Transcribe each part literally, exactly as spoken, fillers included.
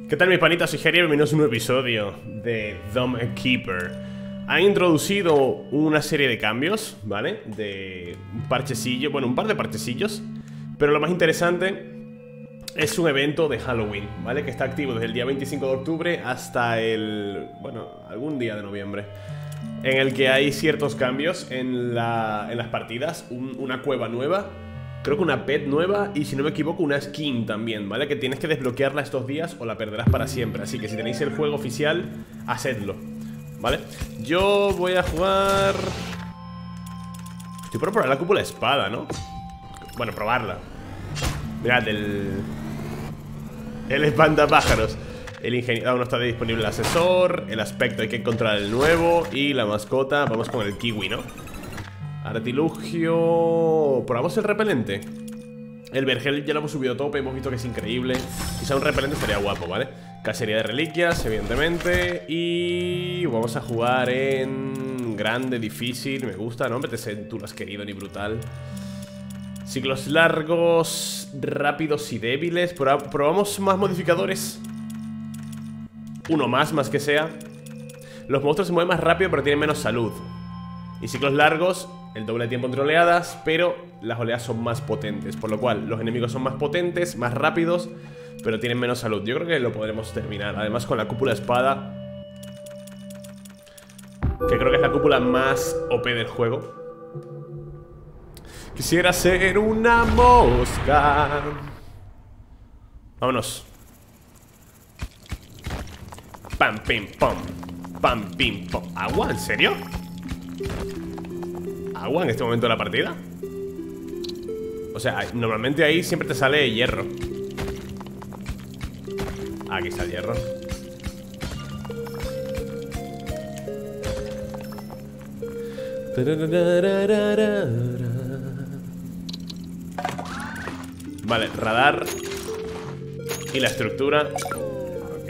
¿Qué tal mis panitas? Soy Jerry, bienvenidos a un nuevo episodio de Dome Keeper. Han introducido una serie de cambios, ¿vale? De un parchecillo, bueno, un par de parchecillos. Pero lo más interesante es un evento de Halloween, ¿vale? Que está activo desde el día veinticinco de octubre hasta el... bueno, algún día de noviembre, en el que hay ciertos cambios en, la, en las partidas. Un, una cueva nueva, creo que una pet nueva y, si no me equivoco, una skin también, ¿vale? Que tienes que desbloquearla estos días o la perderás para siempre. Así que si tenéis el juego oficial, hacedlo, ¿vale? Yo voy a jugar... Estoy por probar la cúpula espada, ¿no? Bueno, probarla. Mirad, el... El espantapájaros. El ingeniero... Aún no está disponible el asesor. El aspecto, hay que encontrar el nuevo. Y la mascota, vamos con el kiwi, ¿no? Artilugio... ¿Probamos el repelente? El vergel ya lo hemos subido a tope, hemos visto que es increíble. Quizá un repelente estaría guapo, ¿vale? Cacería de reliquias, evidentemente. Y... vamos a jugar en... grande, difícil, me gusta, no me te sientas querido ni brutal. Ciclos largos, rápidos y débiles. Probamos más modificadores. Uno más, más que sea. Los monstruos se mueven más rápido pero tienen menos salud. Y ciclos largos, el doble de tiempo entre oleadas, pero las oleadas son más potentes, por lo cual los enemigos son más potentes, más rápidos, pero tienen menos salud. Yo creo que lo podremos terminar. Además con la cúpula espada, que creo que es la cúpula más O P del juego. Quisiera ser una mosca. Vámonos. Pam, pim, pom. Pam, pim, pom. ¿Agua? ¿En serio? ¿Agua en este momento de la partida? O sea, normalmente ahí siempre te sale hierro. Aquí está el hierro. Vale, radar. Y la estructura. Ok.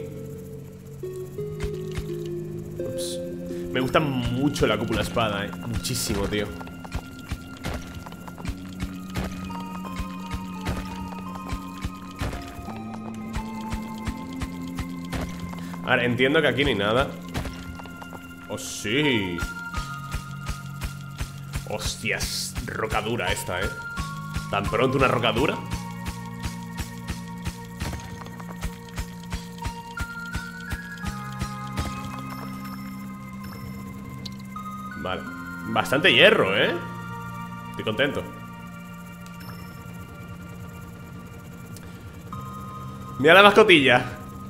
Ups. Me gusta mucho la cúpula espada, eh. Muchísimo, tío. Ahora, entiendo que aquí no hay nada. Oh, sí. Hostias, rocadura esta, eh. ¿Tan pronto una rocadura? Vale. Bastante hierro, ¿eh? Estoy contento. Mira la mascotilla.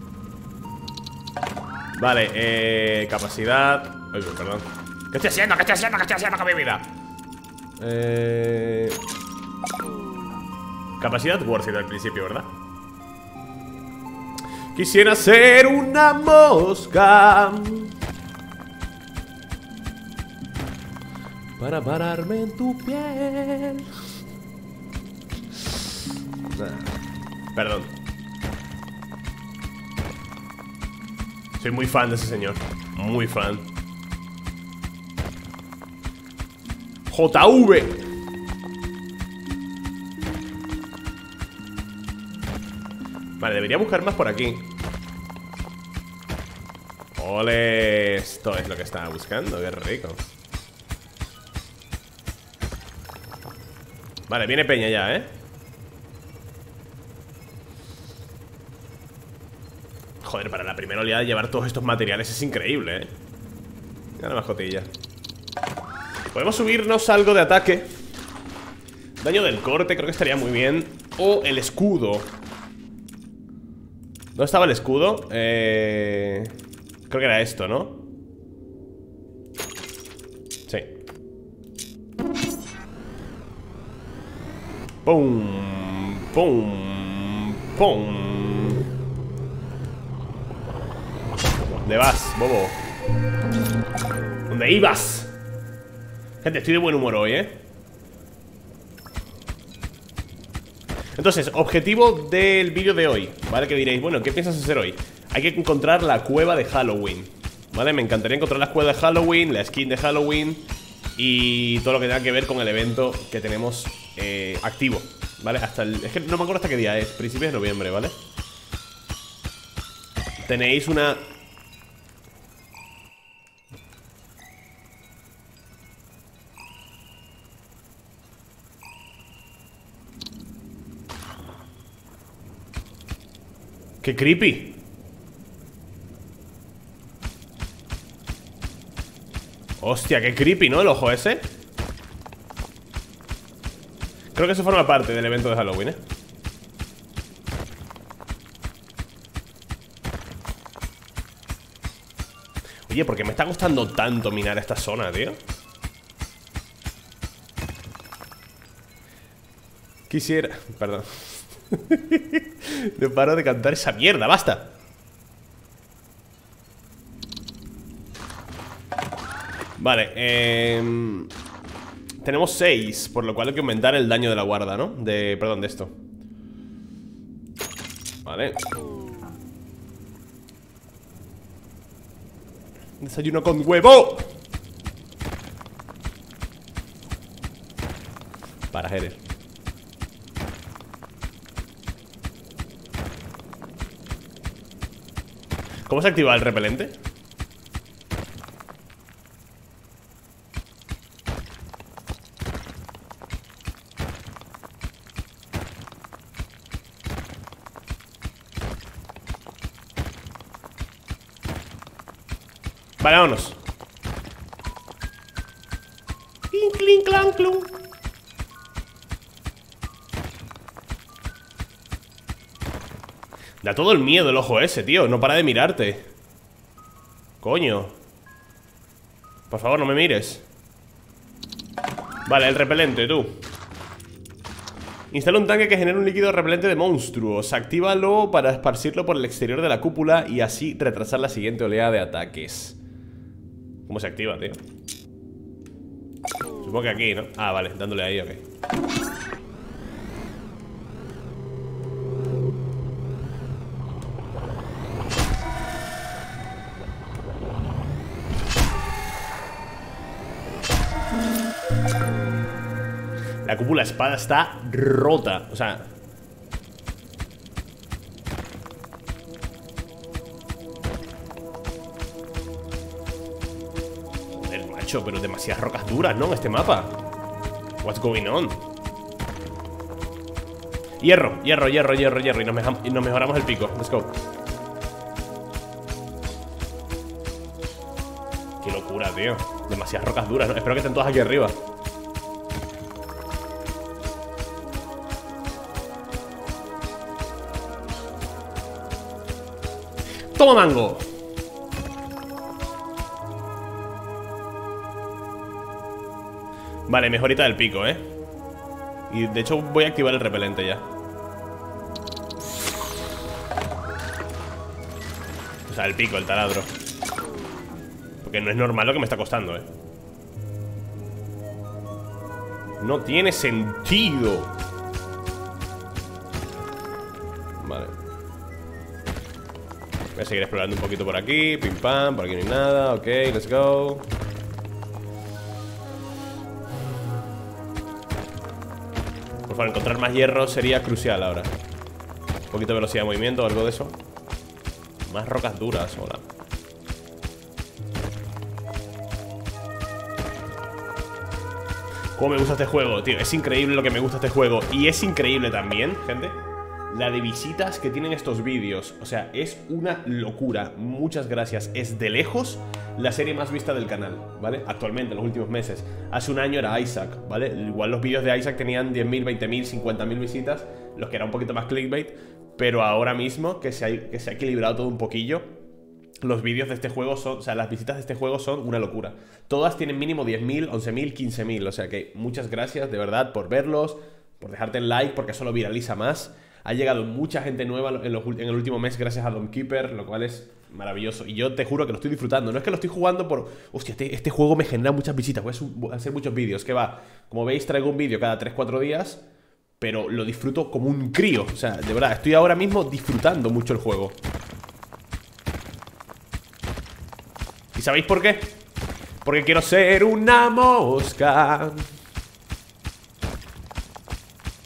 Vale, eh... capacidad... Ay, perdón. ¿Qué estoy haciendo? ¿Qué estoy haciendo? ¿Qué estoy haciendo con mi vida? Eh... Capacidad worth it al principio, ¿verdad? Quisiera ser una mosca para pararme en tu piel. Nah, perdón. Soy muy fan de ese señor. Muy fan. J V. Vale, debería buscar más por aquí. Ole, esto es lo que estaba buscando, qué rico. Vale, viene peña ya, ¿eh? Joder, para la primera oleada llevar todos estos materiales es increíble, ¿eh? Mira la mascotilla. Podemos subirnos algo de ataque. Daño del corte, creo que estaría muy bien. O el escudo. ¿Dónde estaba el escudo? Eh... Creo que era esto, ¿no? Sí. Pum, pum, pum. ¿Dónde vas, bobo? ¿Dónde ibas? Gente, estoy de buen humor hoy, ¿eh? Entonces, objetivo del vídeo de hoy, ¿vale? Que diréis, bueno, ¿qué piensas hacer hoy? Hay que encontrar la cueva de Halloween, ¿vale? Me encantaría encontrar la cueva de Halloween, la skin de Halloween y todo lo que tenga que ver con el evento que tenemos eh, activo, ¿vale? Hasta el... Es que no me acuerdo hasta qué día es, principios de noviembre, ¿vale? Tenéis una... ¡Qué creepy! Hostia, qué creepy, ¿no? El ojo ese. Creo que eso forma parte del evento de Halloween, ¿eh? Oye, ¿por qué me está costando tanto minar esta zona, tío? Quisiera... Perdón. No paro de cantar esa mierda, basta. Vale, eh... tenemos seis, por lo cual hay que aumentar el daño de la guarda, ¿no? De... Perdón, de esto. Vale. Desayuno con huevo. Para Jerez. ¿Cómo se activa el repelente? Vale, vámonos. Clink, clink, clank, clung. Da todo el miedo el ojo ese, tío. No para de mirarte. Coño. Por favor, no me mires. Vale, el repelente, tú. Instala un tanque que genera un líquido repelente de monstruos. Actívalo para esparcirlo por el exterior de la cúpula y así retrasar la siguiente oleada de ataques. ¿Cómo se activa, tío? Supongo que aquí, ¿no? Ah, vale, dándole ahí, ok. La cúpula espada está rota. O sea... Joder, macho, pero demasiadas rocas duras, ¿no? En este mapa. What's going on? Hierro, hierro, hierro, hierro, hierro. Y nos, mejam- y nos mejoramos el pico. Let's go. Qué locura, tío. Demasiadas rocas duras, ¿no? Espero que estén todas aquí arriba. ¡Toma mango! Vale, mejorita del pico, ¿eh? Y de hecho voy a activar el repelente ya. O sea, el pico, el taladro. Porque no es normal lo que me está costando, ¿eh? No tiene sentido. Vale. Voy a seguir explorando un poquito por aquí. Pim pam, por aquí no hay nada. Ok, let's go. Por favor, encontrar más hierro sería crucial ahora. Un poquito de velocidad de movimiento o algo de eso. Más rocas duras, hola. Cómo me gusta este juego, tío. Es increíble lo que me gusta este juego. Y es increíble también, gente, la de visitas que tienen estos vídeos. O sea, es una locura. Muchas gracias. Es de lejos la serie más vista del canal, ¿vale? Actualmente, en los últimos meses. Hace un año era Isaac, ¿vale? Igual los vídeos de Isaac tenían diez mil, veinte mil, cincuenta mil visitas, los que era un poquito más clickbait. Pero ahora mismo, que se ha, que se ha equilibrado todo un poquillo, los vídeos de este juego son... O sea, las visitas de este juego son una locura. Todas tienen mínimo diez mil, once mil, quince mil. O sea que muchas gracias, de verdad, por verlos, por dejarte el like, porque eso lo viraliza más. Ha llegado mucha gente nueva en, los, en el último mes gracias a Domkeeper, lo cual es maravilloso. Y yo te juro que lo estoy disfrutando. No es que lo estoy jugando por... Hostia, este, este juego me genera muchas visitas. Voy a, voy a hacer muchos vídeos. Que va, como veis, traigo un vídeo cada tres cuatro días, pero lo disfruto como un crío. O sea, de verdad, estoy ahora mismo disfrutando mucho el juego. ¿Y sabéis por qué? Porque quiero ser una mosca.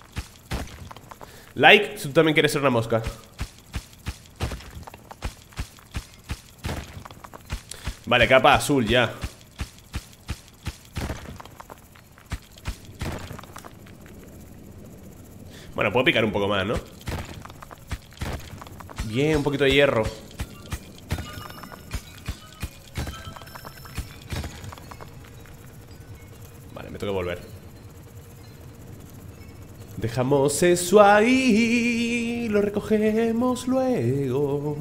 Like, si tú también quieres ser una mosca. Vale, capa azul ya. Bueno, puedo picar un poco más, ¿no? Bien, un poquito de hierro. Vale, me tengo que volver. Dejamos eso ahí, lo recogemos luego.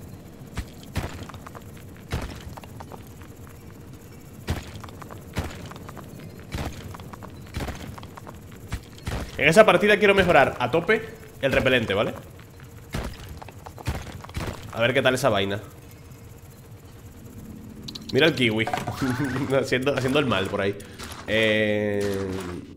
En esa partida quiero mejorar a tope el repelente, ¿vale? A ver qué tal esa vaina. Mira el kiwi haciendo, haciendo el mal por ahí. Eh...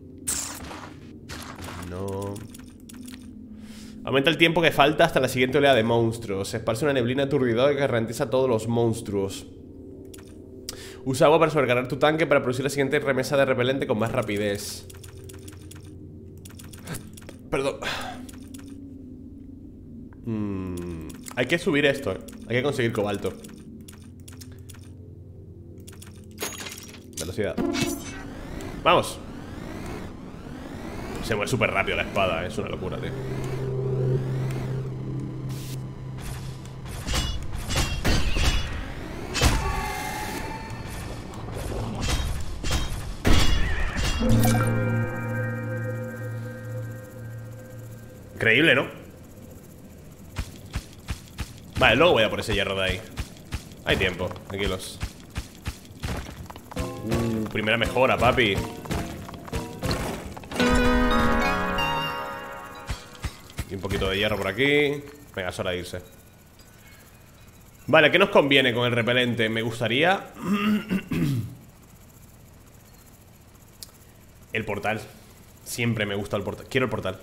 No. Aumenta el tiempo que falta hasta la siguiente oleada de monstruos. Se esparce una neblina aturdidora que ralentiza a todos los monstruos. Usa agua para sobrecargar tu tanque para producir la siguiente remesa de repelente con más rapidez. Perdón. Mm, hay que subir esto, eh. Hay que conseguir cobalto. Velocidad. Vamos. Se mueve súper rápido la espada, eh. Es una locura, tío. Increíble, ¿no? Vale, luego voy a por ese hierro de ahí. Hay tiempo, tranquilos. Uh, primera mejora, papi. Y un poquito de hierro por aquí. Venga, es hora de irse. Vale, ¿qué nos conviene con el repelente? Me gustaría... el portal. Siempre me gusta el portal. Quiero el portal.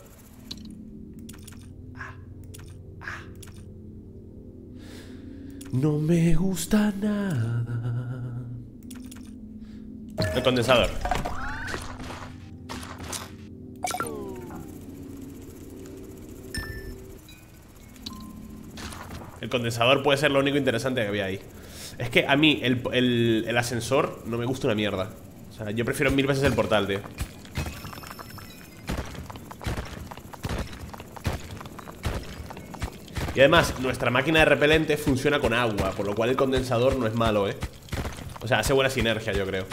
No me gusta nada. El condensador. El condensador puede ser lo único interesante que había ahí. Es que a mí el, el, el ascensor no me gusta una mierda. O sea, yo prefiero mil veces el portal, tío. Y además, nuestra máquina de repelente funciona con agua, por lo cual el condensador no es malo, ¿eh? O sea, hace buena sinergia, yo creo.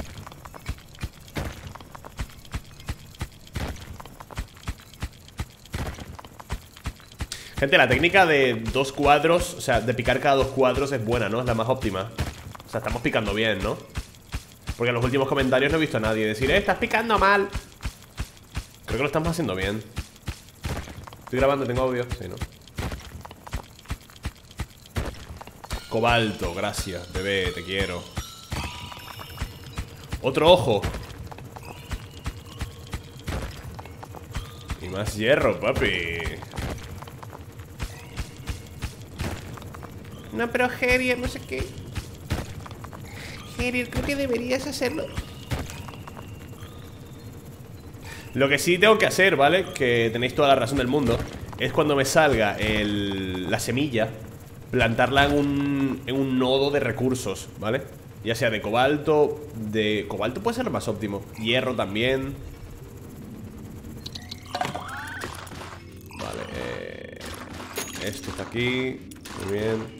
Gente, la técnica de dos cuadros, o sea, de picar cada dos cuadros es buena, ¿no? Es la más óptima. O sea, estamos picando bien, ¿no? Porque en los últimos comentarios no he visto a nadie decir, eh, estás picando mal. Creo que lo estamos haciendo bien. Estoy grabando, tengo audio. Sí, ¿no? Cobalto, gracias, bebé, te quiero. Otro ojo. Y más hierro, papi. No, pero Herier, no sé qué. Herier, creo que deberías hacerlo. Lo que sí tengo que hacer, ¿vale? Que tenéis toda la razón del mundo. Es cuando me salga el, la semilla, plantarla en un, en un nodo de recursos, ¿vale? Ya sea de cobalto. De cobalto puede ser lo más óptimo. Hierro también. Vale, eh, esto está aquí. Muy bien.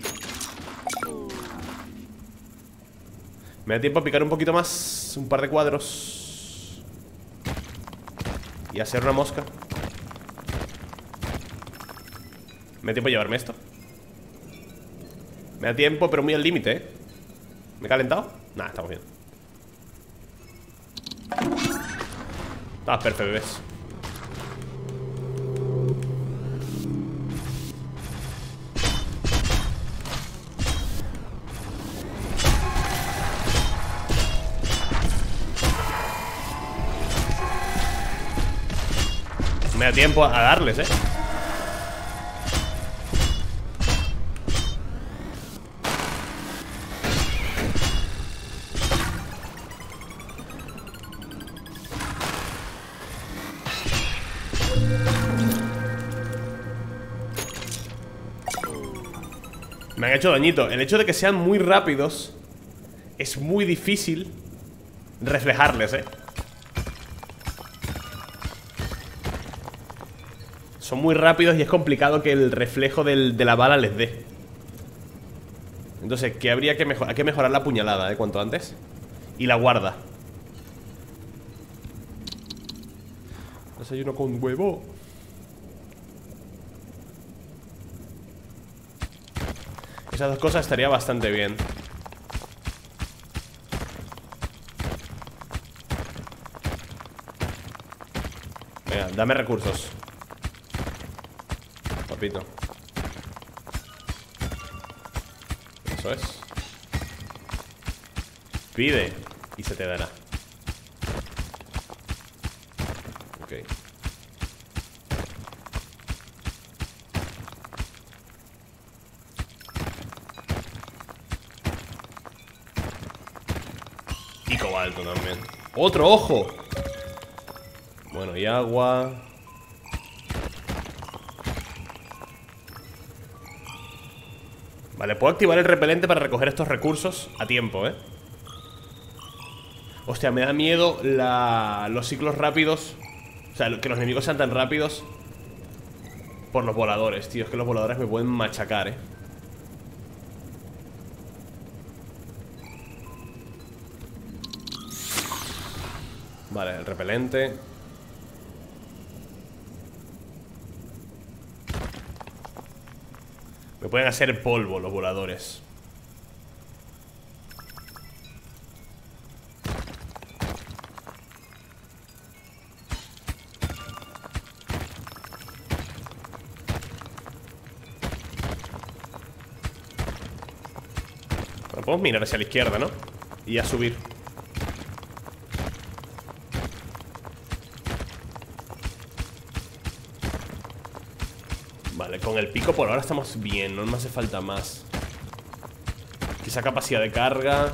Me da tiempo a picar un poquito más. Un par de cuadros. Y hacer una mosca. Me da tiempo a llevarme esto. Me da tiempo, pero muy al límite, ¿eh? ¿Me he calentado? Nah, estamos bien. Estamos perfectos, bebés. Me da tiempo a darles, ¿eh? Me han hecho dañito. El hecho de que sean muy rápidos es muy difícil reflejarles, eh. Son muy rápidos y es complicado que el reflejo del, de la bala les dé. Entonces, ¿qué habría que mejorar? Hay que mejorar la puñalada, ¿eh? Cuanto antes. Y la guarda. Desayuno con huevo. Esas dos cosas estaría bastante bien. Venga, dame recursos, papito. Eso es. Pide y se te dará. Ok. Y cobalto también. ¡Otro ojo! Bueno, y agua. Vale, puedo activar el repelente para recoger estos recursos a tiempo, ¿eh? Hostia, me da miedo la... los ciclos rápidos. O sea, que los enemigos sean tan rápidos por los voladores, tío. Es que los voladores me pueden machacar, ¿eh? Vale, el repelente. Me pueden hacer polvo los voladores. Bueno, podemos mirar hacia la izquierda, ¿no? Y a subir. Vale, con el pico por ahora estamos bien. No me hace falta más. Quizá capacidad de carga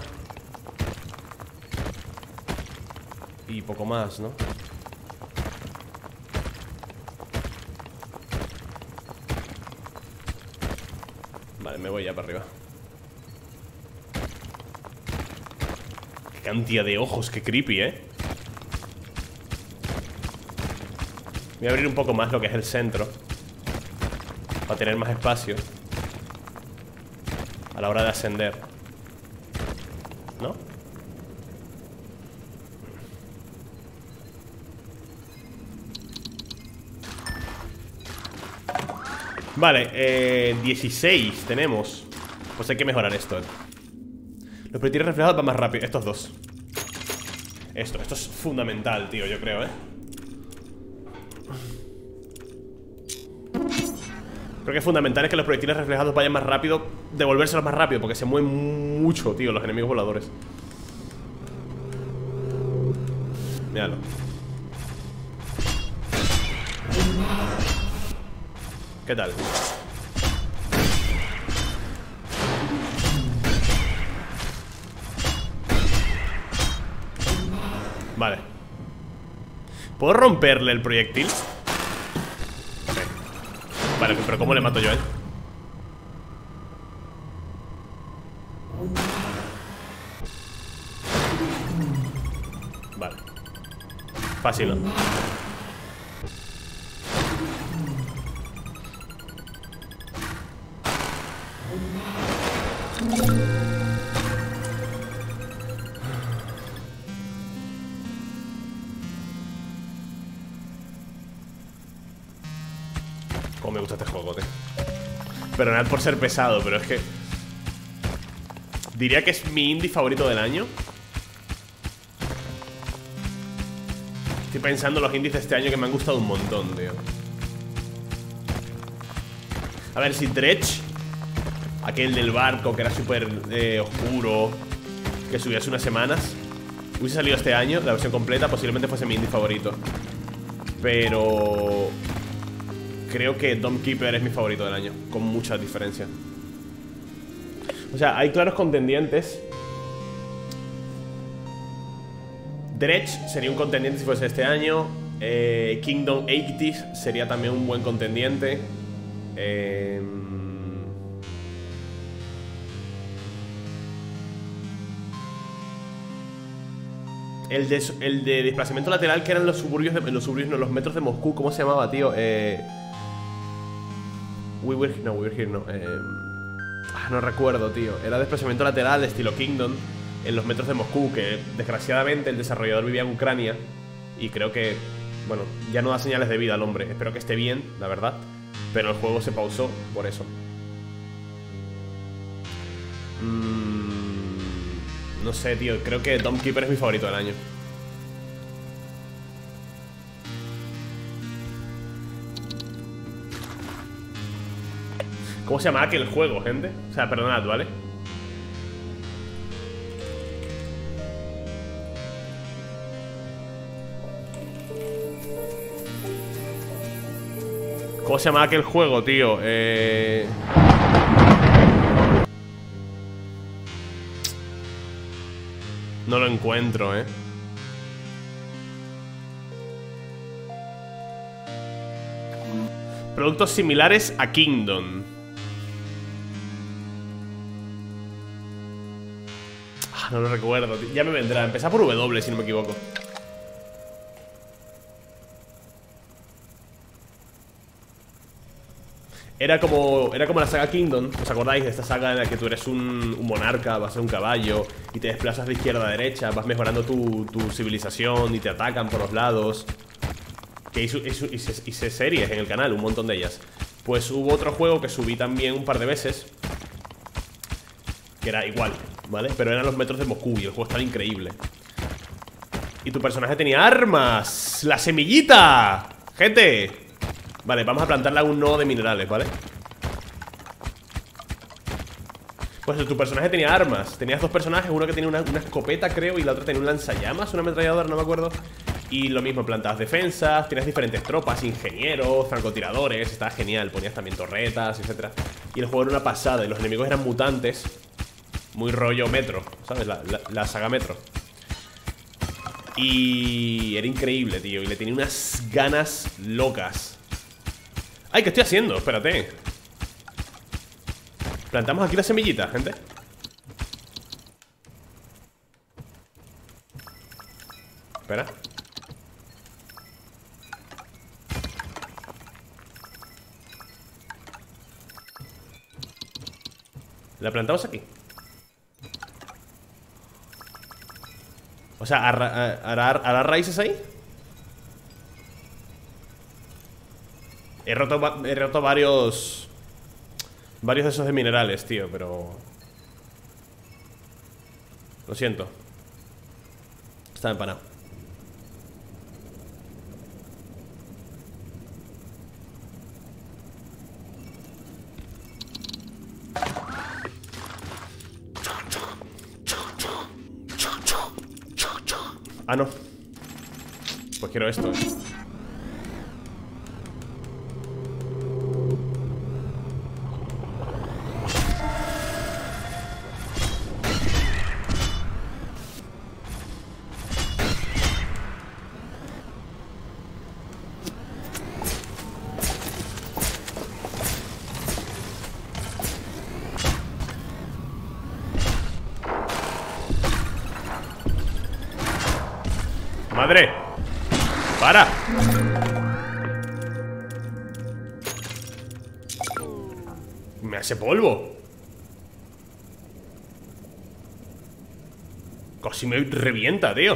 y poco más, ¿no? Vale, me voy ya para arriba. Qué cantidad de ojos, qué creepy, ¿eh? Voy a abrir un poco más lo que es el centro para tener más espacio a la hora de ascender, ¿no? Vale, eh, dieciséis tenemos. Pues hay que mejorar esto. Los proyectiles reflejados van más rápido. Estos dos. Esto, esto es fundamental, tío, yo creo, ¿eh? Creo que es fundamental es que los proyectiles reflejados vayan más rápido. Devolvérselos más rápido, porque se mueven mucho, tío, los enemigos voladores. Míralo. ¿Qué tal? Vale. ¿Puedo romperle el proyectil? Vale, pero ¿cómo le mato yo a él? Vale. Fácil, ¿no? Cómo me gusta este juego, tío. Perdonad por ser pesado, pero es que diría que es mi indie favorito del año. Estoy pensando en los indies de este año que me han gustado un montón, tío. A ver, si Dredge, aquel del barco que era súper eh, oscuro, que subió hace unas semanas, hubiese salido este año, la versión completa, posiblemente fuese mi indie favorito. Pero creo que Dome Keeper es mi favorito del año, con mucha diferencia. O sea, hay claros contendientes. Dredge sería un contendiente si fuese este año. eh, Kingdom ochenta sería también un buen contendiente. eh, El de, el de desplazamiento lateral, que eran los suburbios de, Los suburbios, no, los metros de Moscú. ¿Cómo se llamaba, tío? Eh... We were, no, we were here, no eh... ah, no recuerdo, tío. Era desplazamiento lateral, estilo Kingdom, en los metros de Moscú. Que desgraciadamente el desarrollador vivía en Ucrania. Y creo que, bueno, ya no da señales de vida al hombre. Espero que esté bien, la verdad. Pero el juego se pausó por eso. Mmm... No sé, tío, creo que Dome Keeper es mi favorito del año. ¿Cómo se llama aquel juego, gente? O sea, perdonad, ¿vale? ¿Cómo se llama aquel juego, tío? Eh... No lo encuentro, eh. Productos similares a Kingdom. Ah, no lo recuerdo, tío. Ya me vendrá. Empezar por W, si no me equivoco. Era como, era como la saga Kingdom. ¿Os acordáis de esta saga en la que tú eres un, un monarca, vas a ser un caballo y te desplazas de izquierda a derecha, vas mejorando tu, tu civilización y te atacan por los lados? Que hice, hice, hice, hice series en el canal, un montón de ellas. Pues hubo otro juego que subí también un par de veces, que era igual, ¿vale? Pero eran los metros de Moscú y el juego estaba increíble. Y tu personaje tenía armas. ¡La semillita! ¡Gente! Vale, vamos a plantarle a un nodo de minerales, ¿vale? Pues tu personaje tenía armas. Tenías dos personajes, uno que tenía una, una escopeta, creo, y la otra tenía un lanzallamas, una ametralladora, no me acuerdo. Y lo mismo, plantabas defensas, tenías diferentes tropas, ingenieros, francotiradores. Estaba genial, ponías también torretas, etcétera. Y el juego era una pasada, y los enemigos eran mutantes. Muy rollo Metro, ¿sabes? La, la, la saga Metro. Y era increíble, tío. Y le tenía unas ganas locas. ¡Ay! ¿Qué estoy haciendo? Espérate. Plantamos aquí la semillita, gente. Espera. La plantamos aquí. O sea, ¿hará, hará, hará raíces ahí? He roto, he roto varios Varios de esos de minerales, tío, pero... Lo siento. Está empanado. Ah, no. Pues quiero esto. ¡Madre! ¡Para! Me hace polvo. Casi me revienta, tío.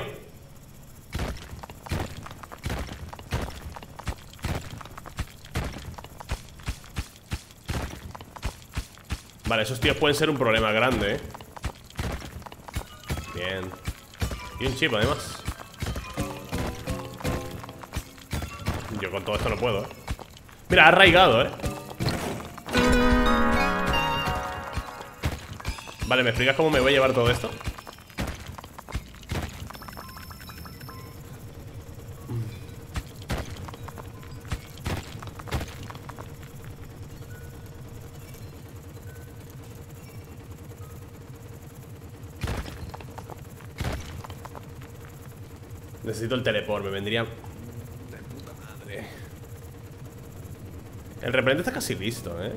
Vale, esos tíos pueden ser un problema grande, eh. Bien. Y un chip, además. Yo con todo esto no puedo, ¿eh? Mira, ha arraigado, ¿eh? Vale, ¿me explicas cómo me voy a llevar todo esto? Necesito el teleport, me vendría... El repelente está casi listo, ¿eh?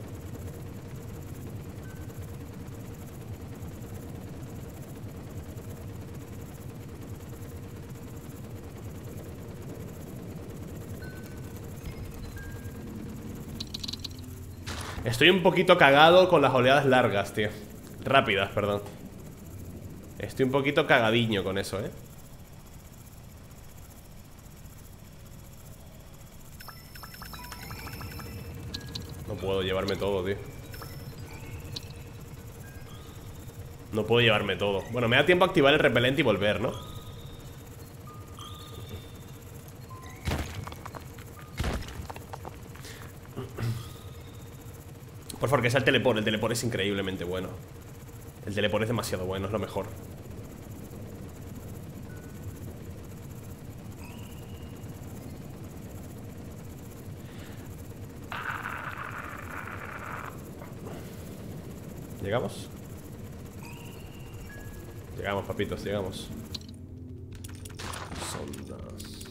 Estoy un poquito cagado con las oleadas largas, tío. Rápidas, perdón. Estoy un poquito cagadiño con eso, eh. No puedo llevarme todo, tío. No puedo llevarme todo. Bueno, me da tiempo a activar el repelente y volver, ¿no? Por favor, que sea el teleport. El teleport es increíblemente bueno. El teleport es demasiado bueno, es lo mejor. ¿Llegamos? Llegamos, papitos, llegamos. Sondas.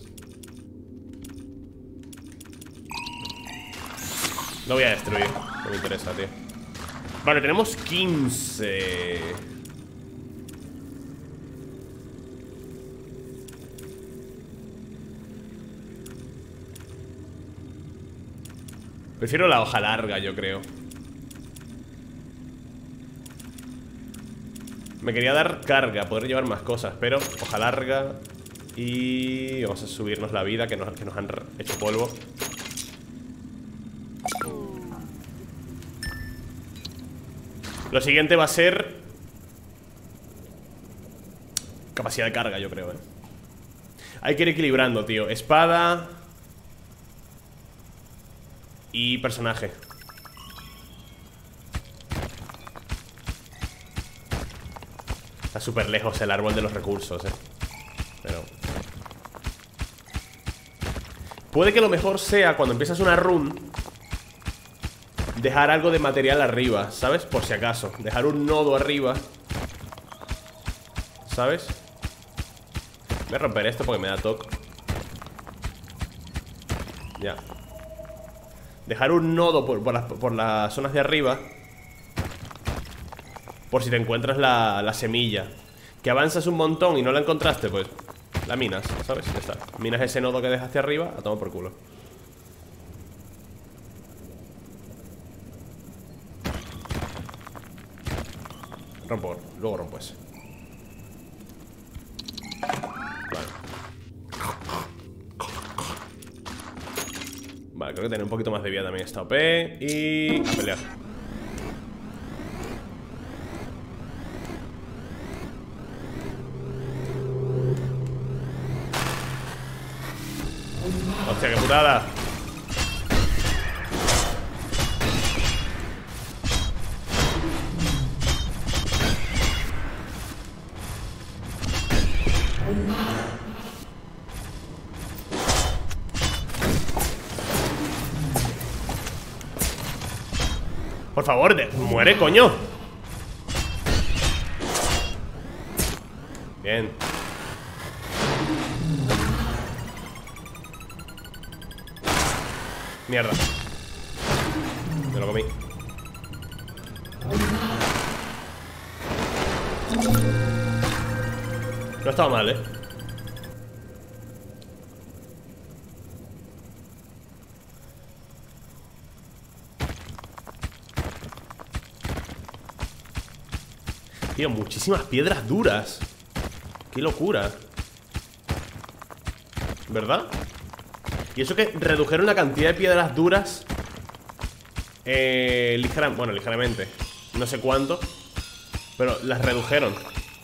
Lo voy a destruir. No me interesa, tío. Vale, tenemos quince. Prefiero la hoja larga, yo creo. Me quería dar carga, poder llevar más cosas, pero hoja larga. Y vamos a subirnos la vida, que nos, que nos han hecho polvo. Lo siguiente va a ser capacidad de carga, yo creo, eh. Hay que ir equilibrando, tío. Espada y personaje. Está súper lejos el árbol de los recursos, eh. Pero puede que lo mejor sea cuando empiezas una run dejar algo de material arriba, ¿sabes? Por si acaso. Dejar un nodo arriba, ¿sabes? Voy a romper esto porque me da toque. Ya. Dejar un nodo por, por, las, por las zonas de arriba, por si te encuentras la, la semilla. Que avanzas un montón y no la encontraste, pues la minas, ¿sabes? Ya está. Minas ese nodo que dejaste arriba, a tomar por culo. Rompo, luego rompo ese. Vale. Vale, creo que tiene un poquito más de vida también esta O P. Y a pelear. Hostia, qué putada. Por favor, de... muere, coño. Bien. Mierda. Me lo comí. No estaba mal, eh. Tío, muchísimas piedras duras. Qué locura. ¿Verdad? Y eso que redujeron la cantidad de piedras duras eh, ligera, bueno, ligeramente. No sé cuánto, pero las redujeron.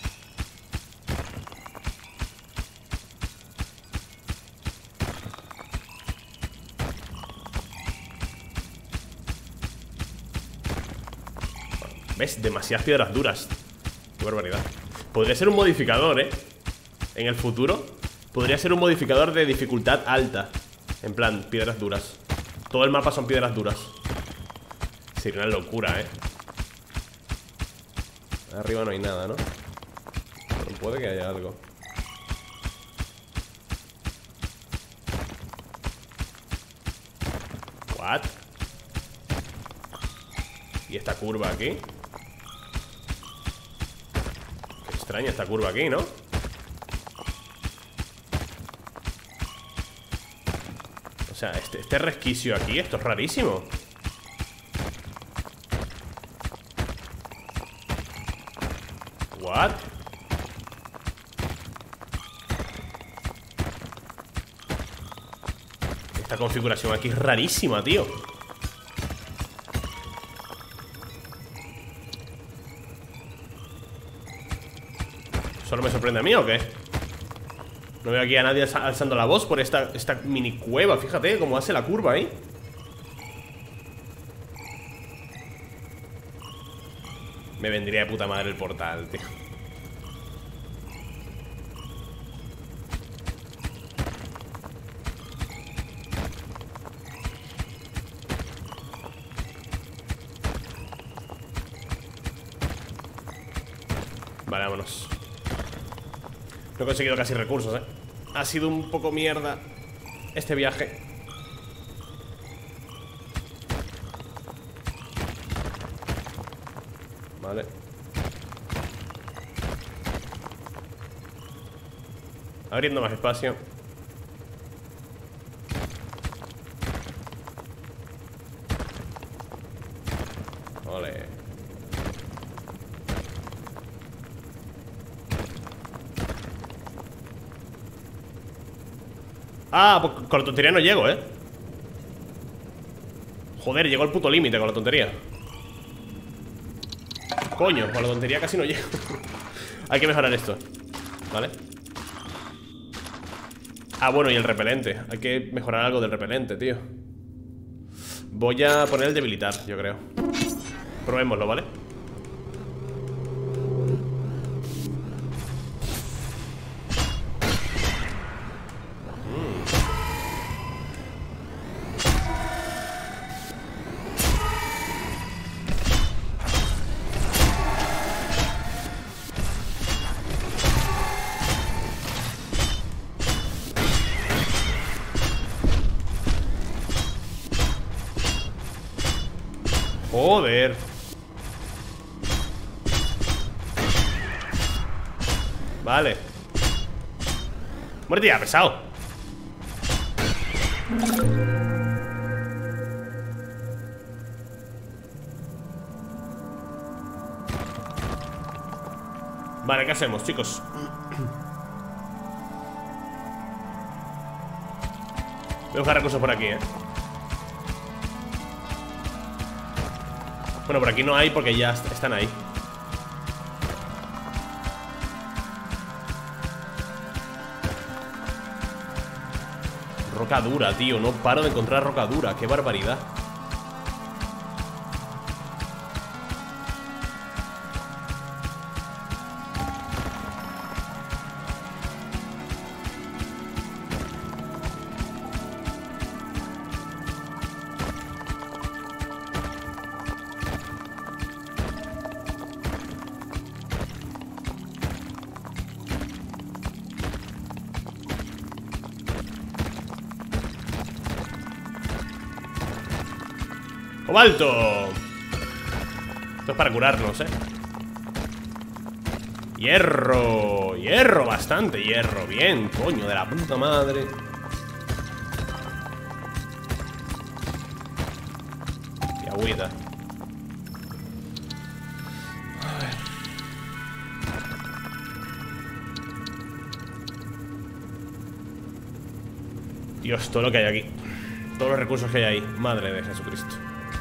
¿Ves? Demasiadas piedras duras. Qué barbaridad. Podría ser un modificador, ¿eh? En el futuro podría ser un modificador de dificultad alta. En plan, piedras duras. Todo el mapa son piedras duras. Sería una locura, ¿eh? Arriba no hay nada, ¿no? Pero puede que haya algo. ¿What? ¿Y esta curva aquí? Qué extraña esta curva aquí, ¿no? O sea, este, este resquicio aquí, esto es rarísimo. ¿What? Esta configuración aquí es rarísima, tío. ¿Solo me sorprende a mí o qué? No veo aquí a nadie alzando la voz por esta, esta mini cueva. Fíjate cómo hace la curva ahí. Me vendría de puta madre el portal, tío. Vale, vámonos. No he conseguido casi recursos, eh. Ha sido un poco mierda este viaje. Vale. Abriendo más espacio. Ole. Ah, pues con la tontería no llego, eh. Joder, llegó el puto límite con la tontería. Coño, con la tontería casi no llego. Hay que mejorar esto. ¿Vale? Ah, bueno, y el repelente. Hay que mejorar algo del repelente, tío. Voy a poner el debilitar, yo creo. Probémoslo, ¿vale? Joder. Vale. Muerte ya, pesado. Vale, ¿qué hacemos, chicos? Voy a buscar recursos por aquí, eh. Bueno, por aquí no hay porque ya están ahí. Roca dura, tío. No paro de encontrar roca dura. Qué barbaridad. ¡Cobalto! Esto es para curarnos, eh. Hierro. Hierro, bastante hierro. Bien, coño, de la puta madre. Y agüita. A ver. Dios, todo lo que hay aquí. Todos los recursos que hay ahí. Madre de Jesucristo.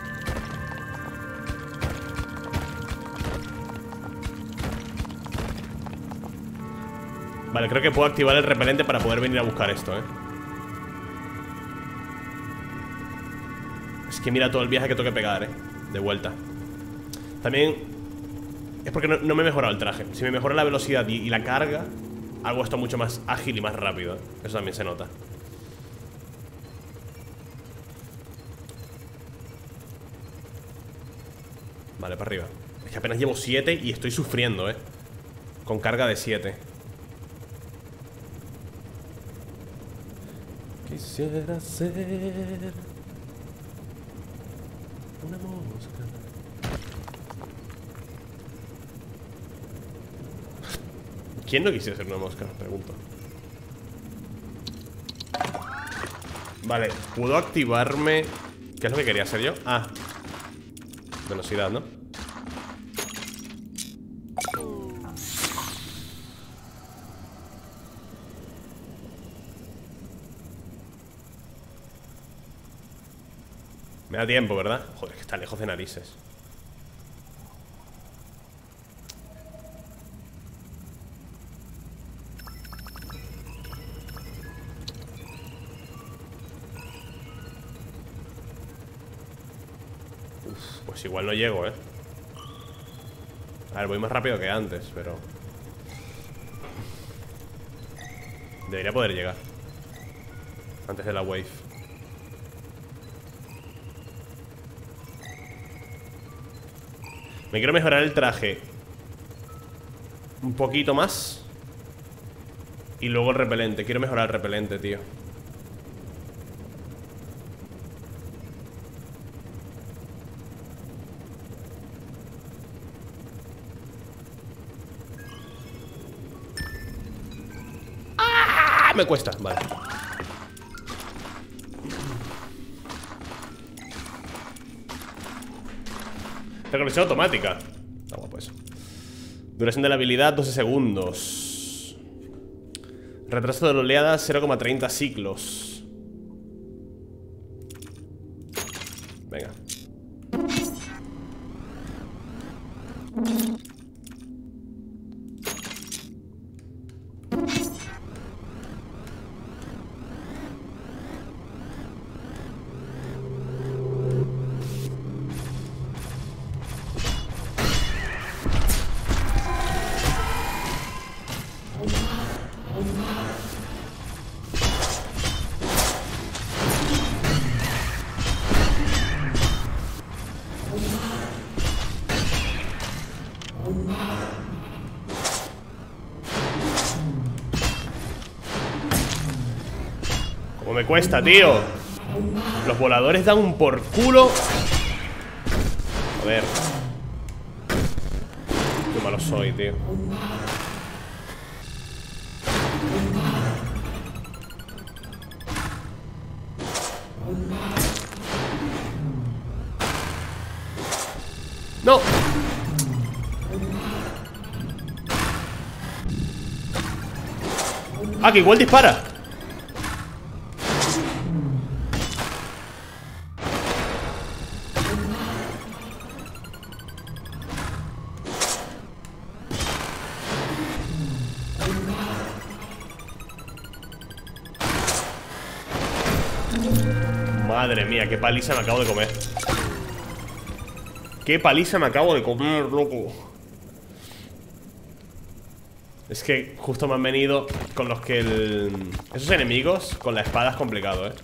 Vale, creo que puedo activar el repelente para poder venir a buscar esto, ¿eh? Es que mira todo el viaje que tengo que pegar, ¿eh? De vuelta. También es porque no, no me he mejorado el traje. Si me mejora la velocidad y, y la carga, hago esto mucho más ágil y más rápido, ¿eh? Eso también se nota. Vale, para arriba. Es que apenas llevo siete y estoy sufriendo, ¿eh? Con carga de siete. Quisiera ser una mosca. ¿Quién no quisiera ser una mosca? Pregunto. Vale, ¿puedo activarme? ¿Qué es lo que quería hacer yo? Ah, velocidad, ¿no? Me da tiempo, ¿verdad? Joder, que está lejos de narices. Uf, pues igual no llego, ¿eh? A ver, voy más rápido que antes, pero... debería poder llegar antes de la wave. Me quiero mejorar el traje un poquito más. Y luego el repelente. Quiero mejorar el repelente, tío. ¡Ah! Me cuesta, vale. Reconexión automática. Está guapo eso. Duración de la habilidad doce segundos. Retraso de la oleada cero coma treinta ciclos. Venga. Como me cuesta, tío. Los voladores dan un por culo. A ver. Qué malo soy, tío. ¡No! Ah, que igual dispara. Madre mía, qué paliza me acabo de comer. Qué paliza me acabo de comer, loco. Es que justo me han venido con los que el... esos enemigos con la espada es complicado, eh.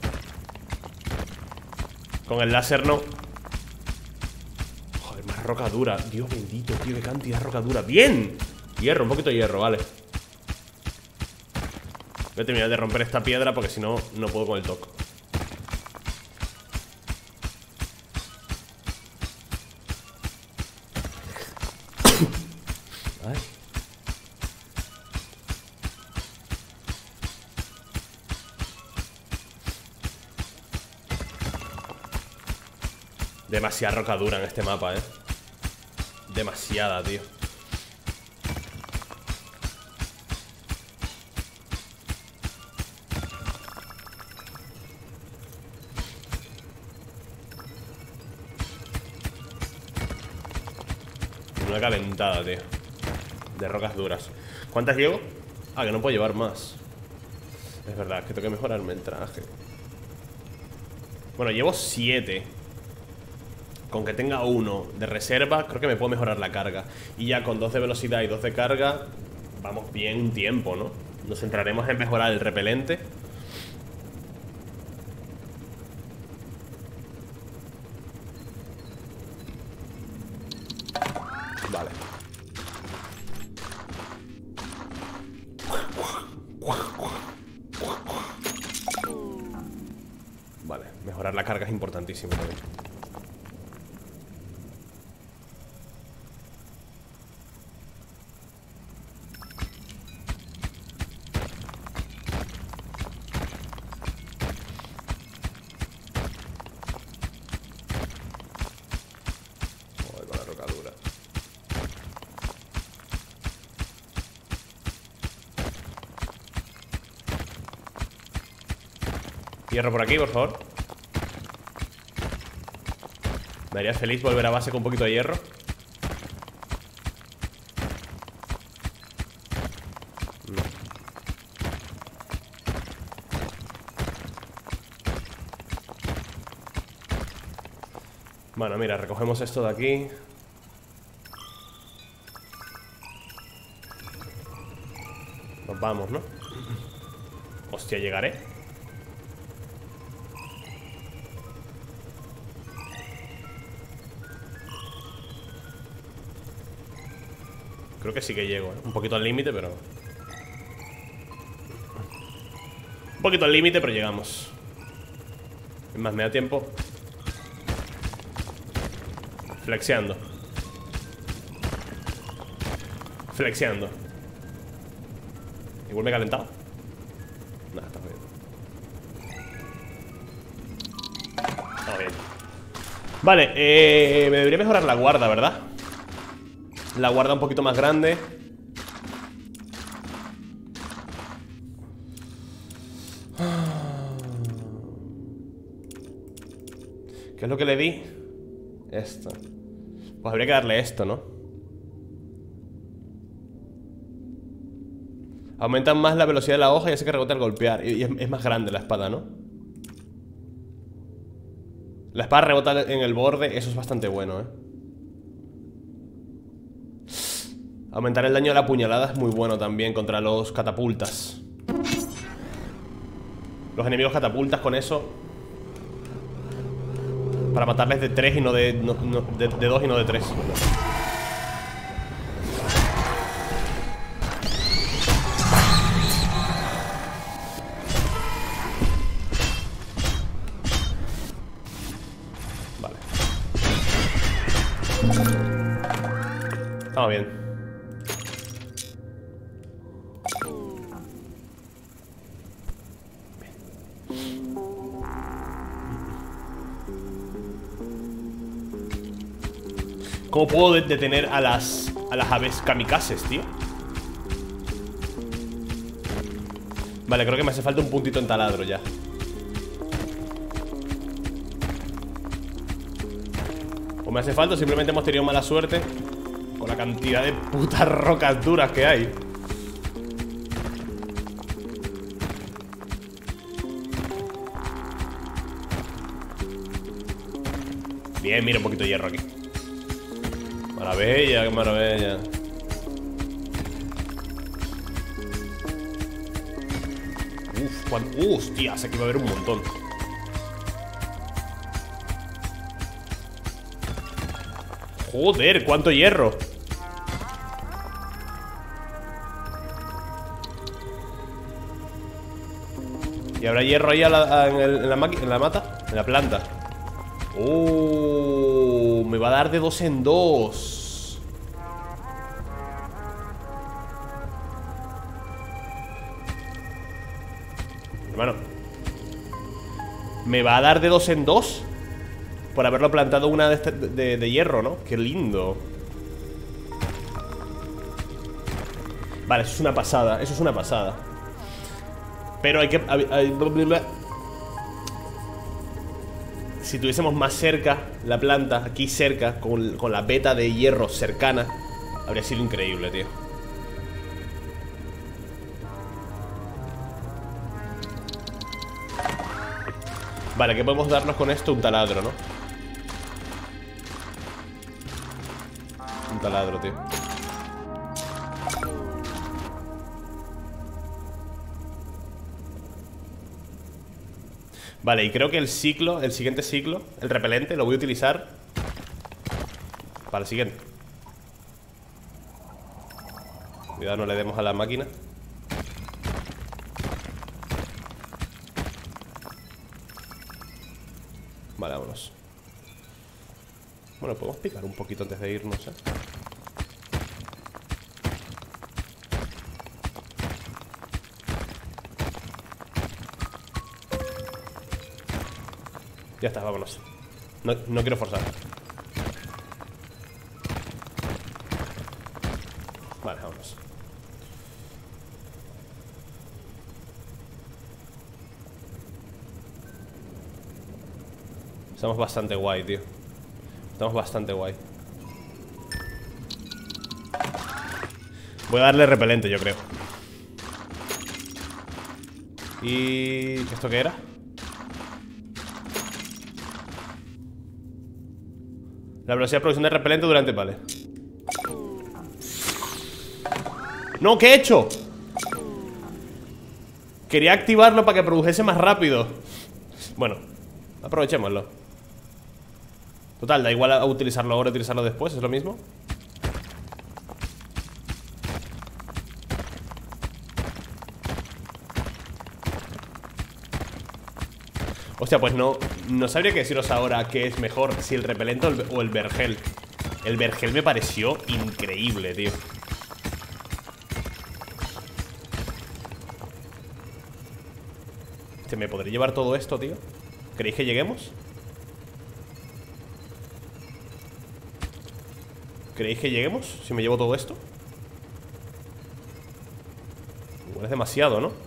Con el láser no. Joder, más roca dura. Dios bendito, tío, qué cantidad de roca dura. ¡Bien! Hierro, un poquito de hierro, vale. Voy a terminar de romper esta piedra porque si no, no puedo con el toque. Ay. Demasiada roca dura en este mapa, eh. Demasiada, tío. Una calentada, tío. De rocas duras. ¿Cuántas llevo? Ah, que no puedo llevar más. Es verdad, es que tengo que mejorarme el traje. Bueno, llevo siete. Con que tenga uno de reserva, creo que me puedo mejorar la carga. Y ya con dos de velocidad y dos de carga, vamos bien un tiempo, ¿no? Nos centraremos en mejorar el repelente. Vale. Vale, mejorar la carga es importantísimo también. Joder, con la roca dura. Hierro por aquí, por favor. Me haría feliz volver a base con un poquito de hierro. No. Bueno, mira, recogemos esto de aquí. Nos vamos, ¿no? Hostia, llegaré. Creo que sí que llego, ¿eh? Un poquito al límite, pero... Un poquito al límite, pero llegamos. Es más, me da tiempo. Flexeando. Flexeando. Igual me he calentado. Nada, está bien. Está bien. Vale, eh, me debería mejorar la guarda, ¿verdad? La guarda un poquito más grande. ¿Qué es lo que le di? Esto. Pues habría que darle esto, ¿no? Aumentan más la velocidad de la hoja y hace que rebote al golpear. Y es, es más grande la espada, ¿no? La espada rebota en el borde. Eso es bastante bueno, ¿eh? Aumentar el daño de la puñalada es muy bueno también contra los catapultas. Los enemigos catapultas con eso. Para matarles de tres y no de... No, no, de, de dos y no de tres. Vale. Estamos bien. ¿Cómo puedo detener a las a las aves kamikazes, tío? Vale, creo que me hace falta un puntito en taladro ya. O me hace falta o simplemente hemos tenido mala suerte con la cantidad de putas rocas duras que hay. Bien, mira, un poquito de hierro aquí. Maravilla, qué maravilla. Uf, cuánto... Uh, hostias, aquí va a haber un montón. Joder, cuánto hierro. Y habrá hierro ahí a la, a, en, el, en, la en la mata, en la planta. Oh, me va a dar de dos en dos. Hermano, me va a dar de dos en dos por haberlo plantado una de, de, de hierro, ¿no? Qué lindo. Vale, eso es una pasada. Eso es una pasada. Pero hay que... Hay, hay, si tuviésemos más cerca la planta, aquí cerca, con, con la beta de hierro cercana, habría sido increíble, tío. Vale, ¿qué podemos darnos con esto? Un taladro, ¿no? Un taladro, tío. Vale, y creo que el ciclo, el siguiente ciclo, el repelente, lo voy a utilizar para el siguiente. Cuidado, no le demos a la máquina. Vale, vámonos. Bueno, podemos picar un poquito antes de irnos, ¿eh? Ya está, vámonos. No, no quiero forzar. Vale, vámonos. Estamos bastante guay, tío. Estamos bastante guay. Voy a darle repelente, yo creo. ¿Y esto qué era? La velocidad de producción de repelente durante... Vale. ¡No! ¿Qué he hecho? Quería activarlo para que produjese más rápido. Bueno, aprovechémoslo. Total, da igual a utilizarlo ahora o utilizarlo después, es lo mismo. Hostia, pues no, no sabría qué deciros ahora qué es mejor, si el repelente o el, o el vergel. El vergel me pareció increíble, tío. Hostia, ¿me podré llevar todo esto, tío? ¿Creéis que lleguemos? ¿Creéis que lleguemos si me llevo todo esto? Igual es demasiado, ¿no?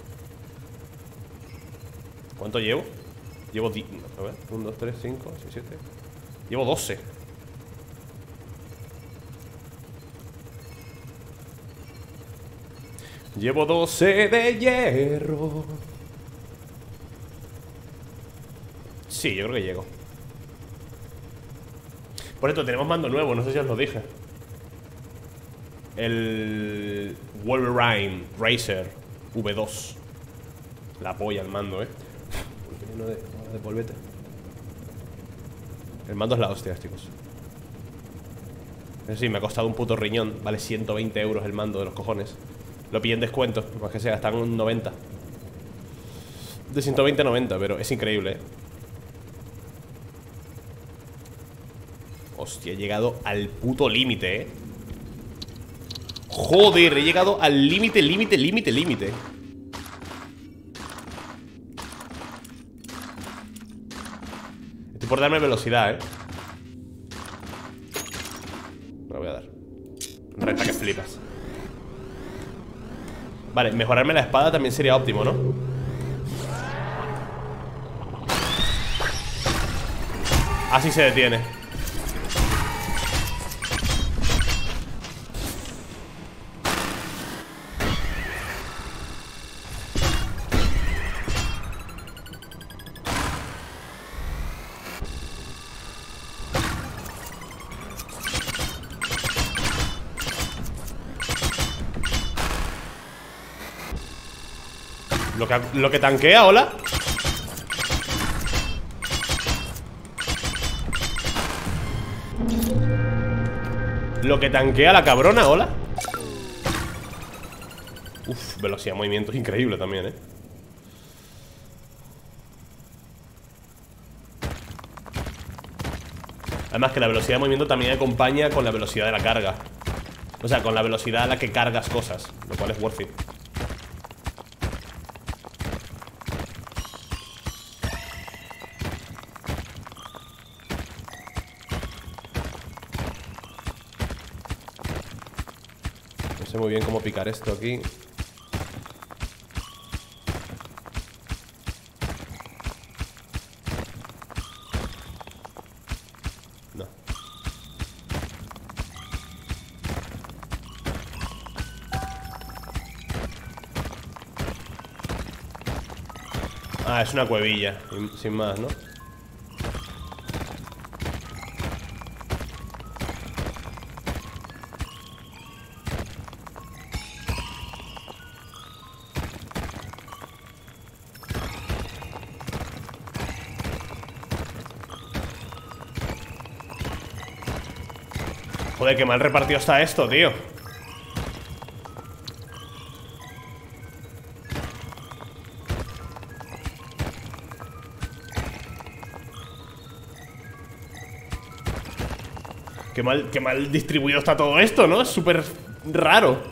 ¿Cuánto llevo? Llevo... A ver, uno, dos, tres, cinco, seis, siete. Llevo doce. Llevo doce de hierro. Sí, yo creo que llego. Por esto tenemos mando nuevo, no sé si os lo dije. El Wolverine Racer V dos. La polla el mando, eh. No de, no de polvete. El mando es la hostia, chicos. Eso sí, me ha costado un puto riñón. Vale ciento veinte euros el mando de los cojones. Lo pillé en descuento, más que sea, están en noventa. De ciento veinte a noventa, pero es increíble, eh. Hostia, he llegado al puto límite, eh. Joder, he llegado al límite, límite, límite, límite. Estoy por darme velocidad, eh. Me lo voy a dar. Renta que flipas. Vale, mejorarme la espada también sería óptimo, ¿no? Así se detiene. Lo que, lo que tanquea, hola. Lo que tanquea la cabrona, hola. Uf, velocidad de movimiento es increíble también, eh. Además que la velocidad de movimiento también acompaña con la velocidad de la carga. O sea, con la velocidad a la que cargas cosas, lo cual es worth it. No sé muy bien cómo picar esto aquí. No. Ah, es una cuevilla, sin más, ¿no? Joder, qué mal repartido está esto, tío. Qué mal, qué mal distribuido está todo esto, ¿no? Es súper raro.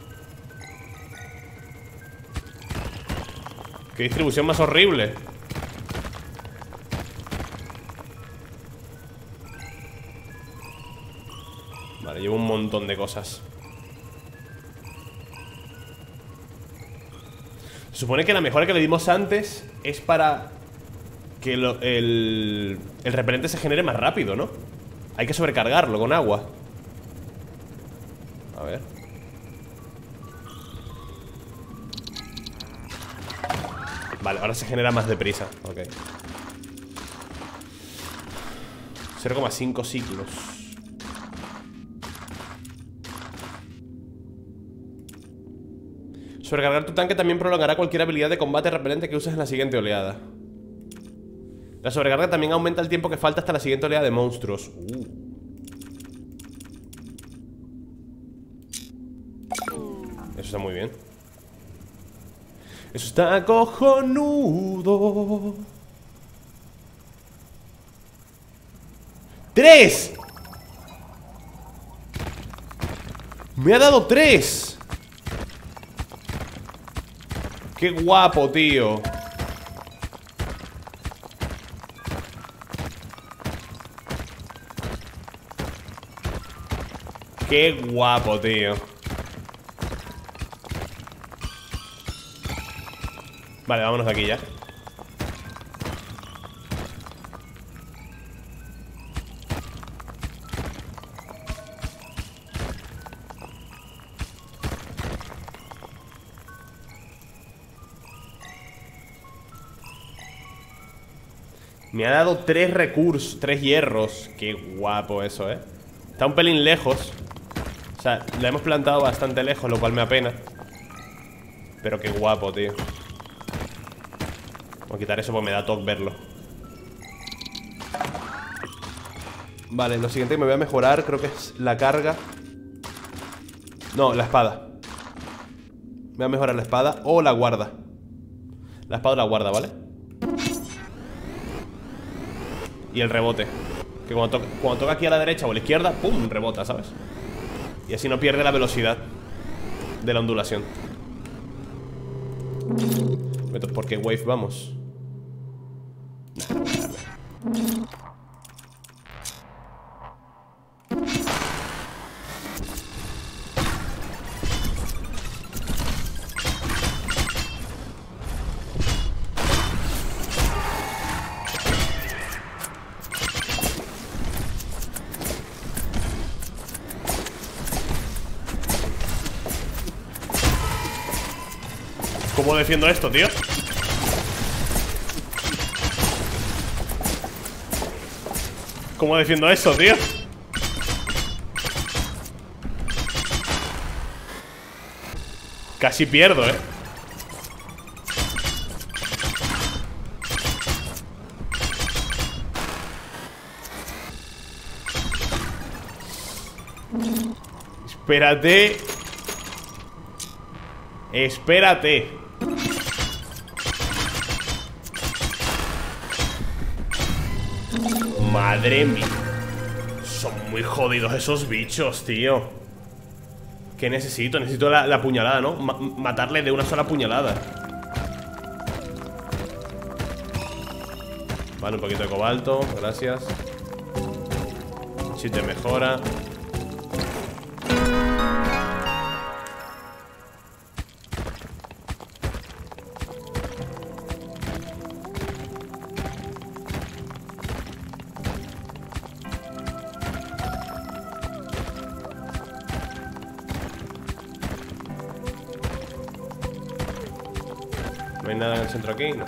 Qué distribución más horrible. Vale, llevo un montón de cosas. Se supone que la mejora que le dimos antes es para que lo, el, el repelente se genere más rápido, ¿no? Hay que sobrecargarlo con agua. A ver. Vale, ahora se genera más deprisa. Ok. cero coma cinco ciclos. Sobrecargar tu tanque también prolongará cualquier habilidad de combate repelente que uses en la siguiente oleada. La sobrecarga también aumenta el tiempo que falta hasta la siguiente oleada de monstruos. uh. Eso está muy bien. Eso está cojonudo. ¡Tres! ¡Me ha dado tres! ¡Qué guapo, tío! ¡Qué guapo, tío! Vale, vámonos de aquí ya. Me ha dado tres recursos, tres hierros. Qué guapo eso, eh. Está un pelín lejos. O sea, la hemos plantado bastante lejos, lo cual me apena. Pero qué guapo, tío. Voy a quitar eso porque me da toque verlo. Vale, lo siguiente que me voy a mejorar creo que es la carga. No, la espada. Voy a mejorar la espada o la guarda. La espada o la guarda, ¿vale? Y el rebote. Que cuando toca, cuando toca aquí a la derecha o a la izquierda, ¡pum! Rebota, ¿sabes? Y así no pierde la velocidad de la ondulación. ¿Por qué wave vamos? Nah, no voy a darle. ¿Cómo defiendo esto, tío? ¿Cómo defiendo eso, tío? Casi pierdo, eh. Espérate. Espérate. Madre mía. Son muy jodidos esos bichos, tío. ¿Qué necesito? Necesito la, la puñalada, ¿no? Ma matarle de una sola puñalada. Vale, un poquito de cobalto. Gracias. Chip de mejora. No hay nada en el centro aquí, no.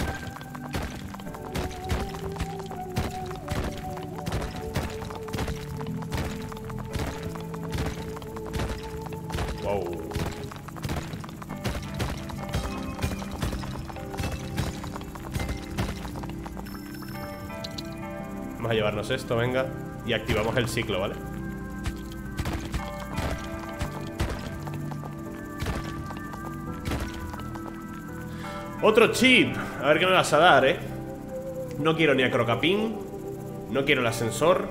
Wow. Vamos a llevarnos esto, venga. Y activamos el ciclo, ¿vale? Otro chip. A ver qué me vas a dar, eh. No quiero ni a Crocapin. No quiero el ascensor.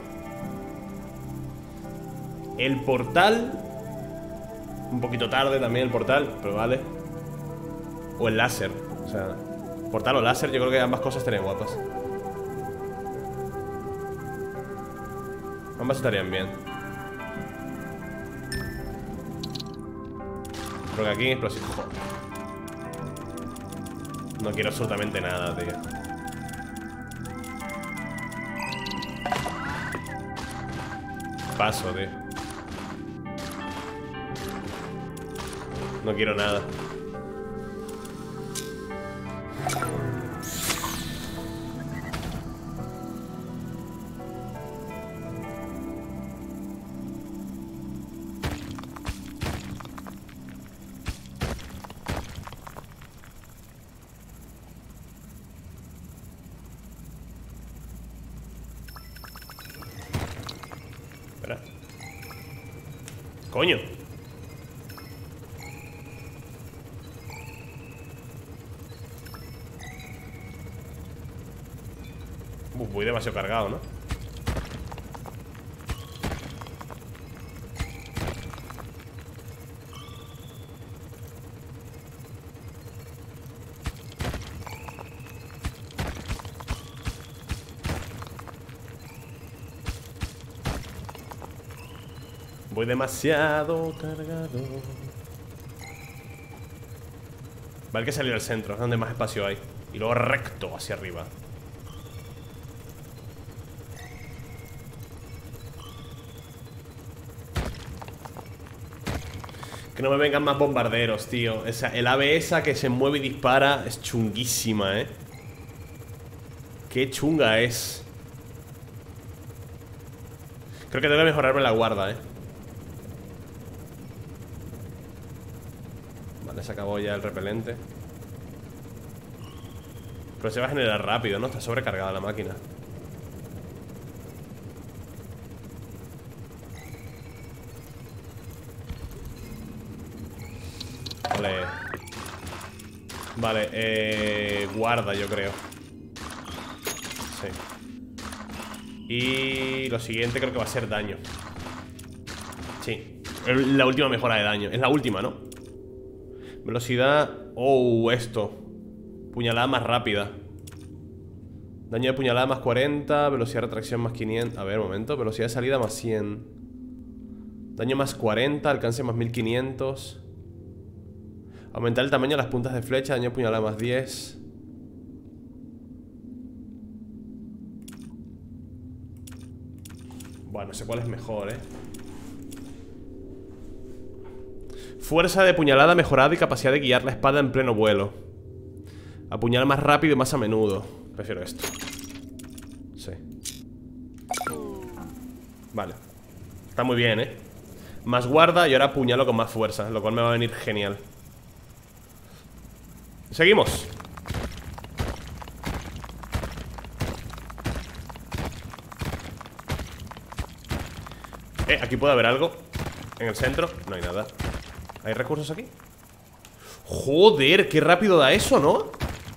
El portal. Un poquito tarde también el portal, pero vale. O el láser. O sea, portal o láser, yo creo que ambas cosas estarían guapas. Ambas estarían bien. Creo que aquí explosivo. Joder. No quiero absolutamente nada, tío. Paso, tío. No quiero nada. Espera. Coño. Uf, voy demasiado cargado, ¿no? Voy demasiado cargado. Vale, hay que salir al centro, es donde más espacio hay. Y luego recto hacia arriba. Que no me vengan más bombarderos, tío. Esa, el A B S que se mueve y dispara es chunguísima, eh. Qué chunga es. Creo que tengo que mejorarme la guarda, eh. Vale, se acabó ya el repelente. Pero se va a generar rápido, ¿no? Está sobrecargada la máquina. Vale. Vale, eh... guarda, yo creo. Sí. Y lo siguiente creo que va a ser daño. Sí. La última mejora de daño. Es la última, ¿no? Velocidad. Oh, esto. Puñalada más rápida. Daño de puñalada más cuarenta. Velocidad de retracción más quinientos. A ver, un momento. Velocidad de salida más cien. Daño más cuarenta. Alcance más mil quinientos. Aumentar el tamaño de las puntas de flecha. Daño de puñalada más diez. Bueno, no sé cuál es mejor, eh. Fuerza de puñalada mejorada y capacidad de guiar la espada en pleno vuelo. Apuñala más rápido y más a menudo. Prefiero esto. Sí. Vale. Está muy bien, eh. Más guarda y ahora apuñalo con más fuerza, lo cual me va a venir genial. Seguimos. Eh, aquí puede haber algo. En el centro, no hay nada. ¿Hay recursos aquí? Joder, qué rápido da eso, ¿no?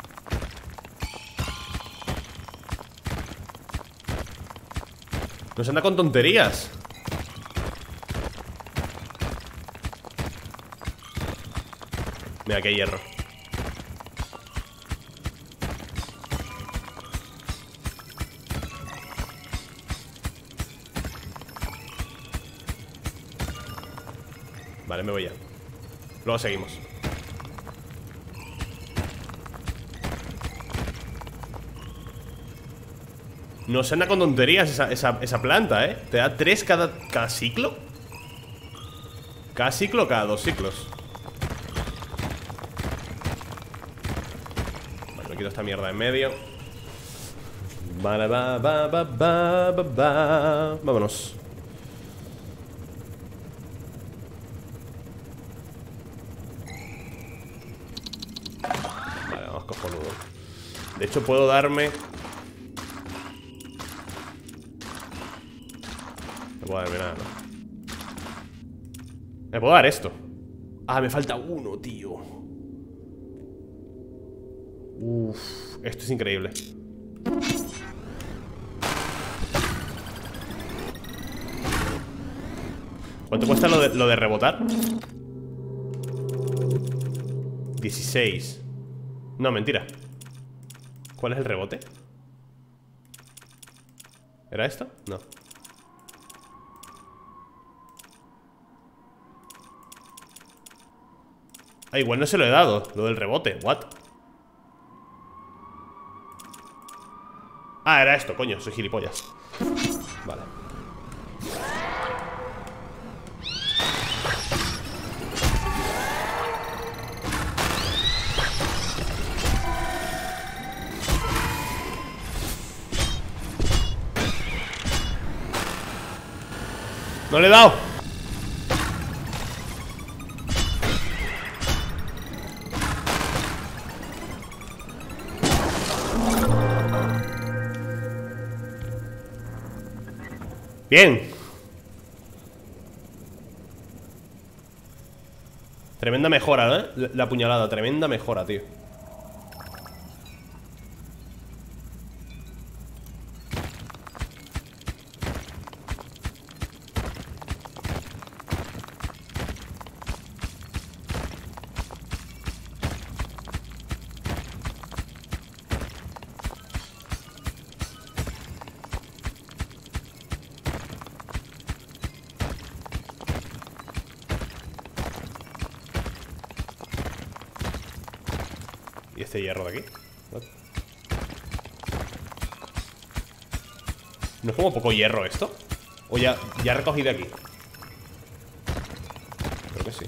No se anda con tonterías. Mira, aquí hay hierro. Vale, me voy ya. Luego seguimos. No se anda con tonterías esa, esa, esa planta, ¿eh? Te da tres cada, cada ciclo. Cada ciclo, cada dos ciclos. Vale, me quito esta mierda en medio. Vale, va, va, va, va, va, va. Vámonos. Vale, vamos cojonudo. De hecho, puedo darme... No puedo darme nada, ¿no? Me puedo dar esto. Ah, me falta uno, tío. Uff, esto es increíble. ¿Cuánto cuesta lo de, lo de rebotar? dieciséis. No, mentira. ¿Cuál es el rebote? ¿Era esto? No. Ah, igual no se lo he dado, lo del rebote. What? Ah, era esto, coño, soy gilipollas. Vale. No le he dado. Bien. Tremenda mejora, ¿eh? La, la puñalada, tremenda mejora, tío. ¿Y este hierro de aquí? ¿No? ¿No es como poco hierro esto? ¿O ya, ya recogí de aquí? Creo que sí.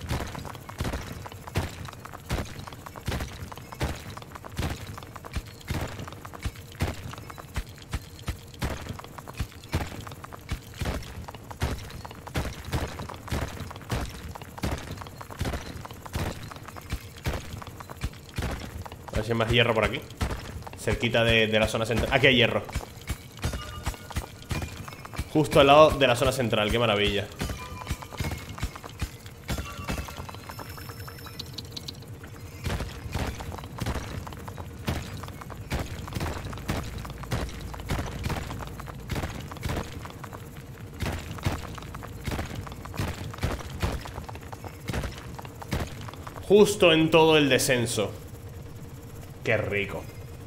A ver si hay más hierro por aquí. Cerquita de, de la zona central. Aquí hay hierro. Justo al lado de la zona central, qué maravilla. Justo en todo el descenso. Qué rico.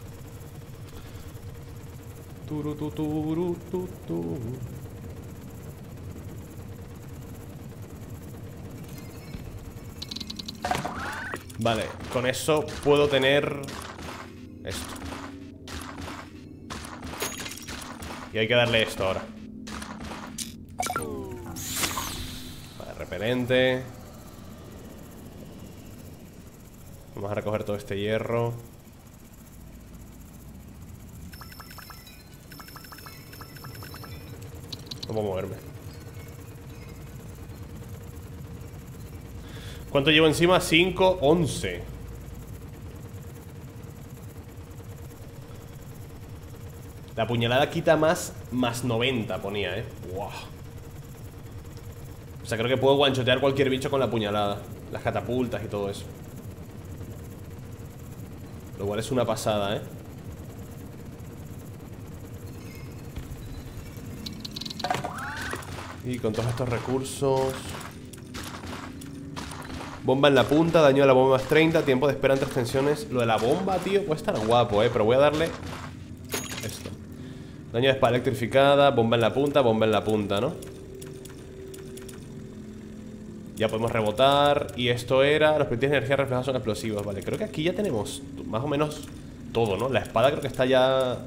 Turu, tu, turu, tu, tu. Vale, con eso puedo tener esto. Y hay que darle esto ahora. Vale, repelente. Vamos a recoger todo este hierro. No puedo moverme. ¿Cuánto llevo encima? cinco, once. La puñalada quita más, más noventa ponía, eh. Wow. O sea, creo que puedo guanchotear cualquier bicho con la puñalada. Las catapultas y todo eso. Lo cual es una pasada, eh. Y con todos estos recursos. Bomba en la punta, daño a la bomba más treinta. Tiempo de espera entre extensiones. Lo de la bomba, tío, puede estar guapo, eh. Pero voy a darle esto. Daño de espada electrificada. Bomba en la punta, bomba en la punta, ¿no? Ya podemos rebotar. Y esto era, los proyectiles de energía reflejados son explosivos. Vale, creo que aquí ya tenemos más o menos todo, ¿no? La espada creo que está ya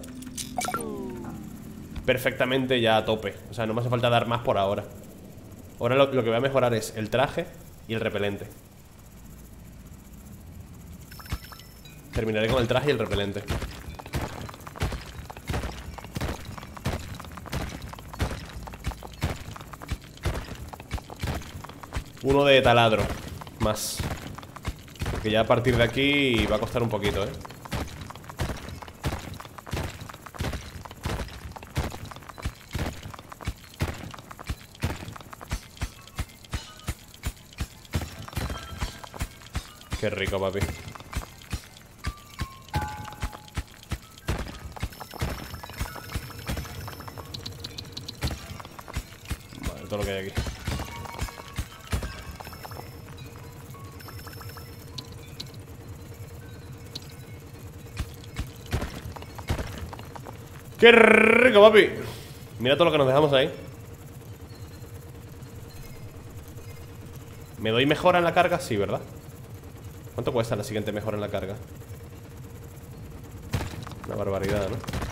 perfectamente ya a tope. O sea, no me hace falta dar más por ahora. Ahora lo, lo que voy a mejorar es el traje y el repelente. Terminaré con el traje y el repelente. Uno de taladro más. Porque ya a partir de aquí va a costar un poquito, eh. Qué rico, papi. Vale, todo lo que hay aquí. ¡Qué rico, papi! Mira todo lo que nos dejamos ahí. ¿Me doy mejora en la carga? Sí, ¿verdad? ¿Cuánto cuesta la siguiente mejora en la carga? Una barbaridad, ¿no?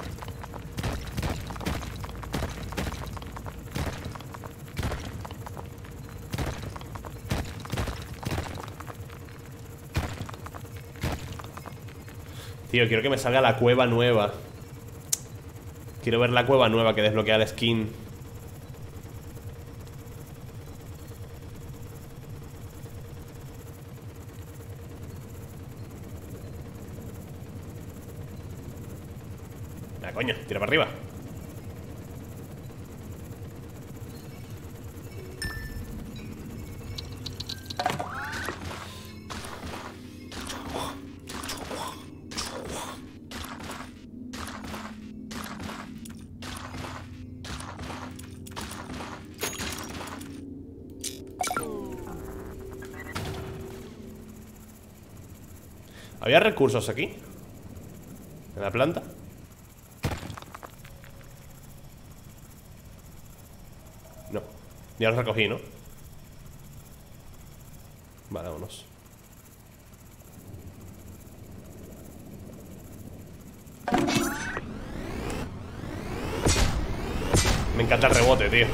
Tío, quiero que me salga la cueva nueva. Quiero ver la cueva nueva que desbloquea el skin. Ah, coño, tira para arriba. ¿Había recursos aquí? ¿En la planta? No. Ya los recogí, ¿no? Vale, vámonos. Me encanta el rebote, tío.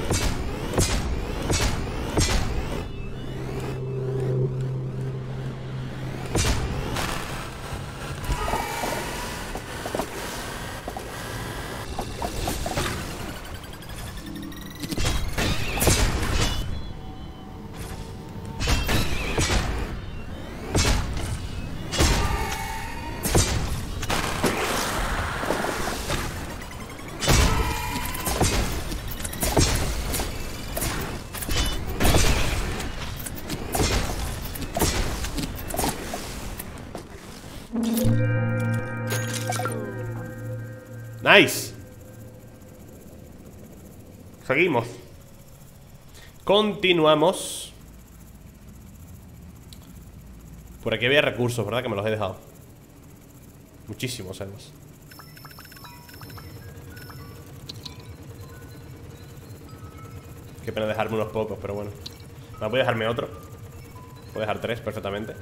Nice. Seguimos. Continuamos. Por aquí había recursos, ¿verdad? Que me los he dejado. Muchísimos, además. Qué pena dejarme unos pocos, pero bueno. No, voy a dejarme otro. Puedo dejar tres perfectamente.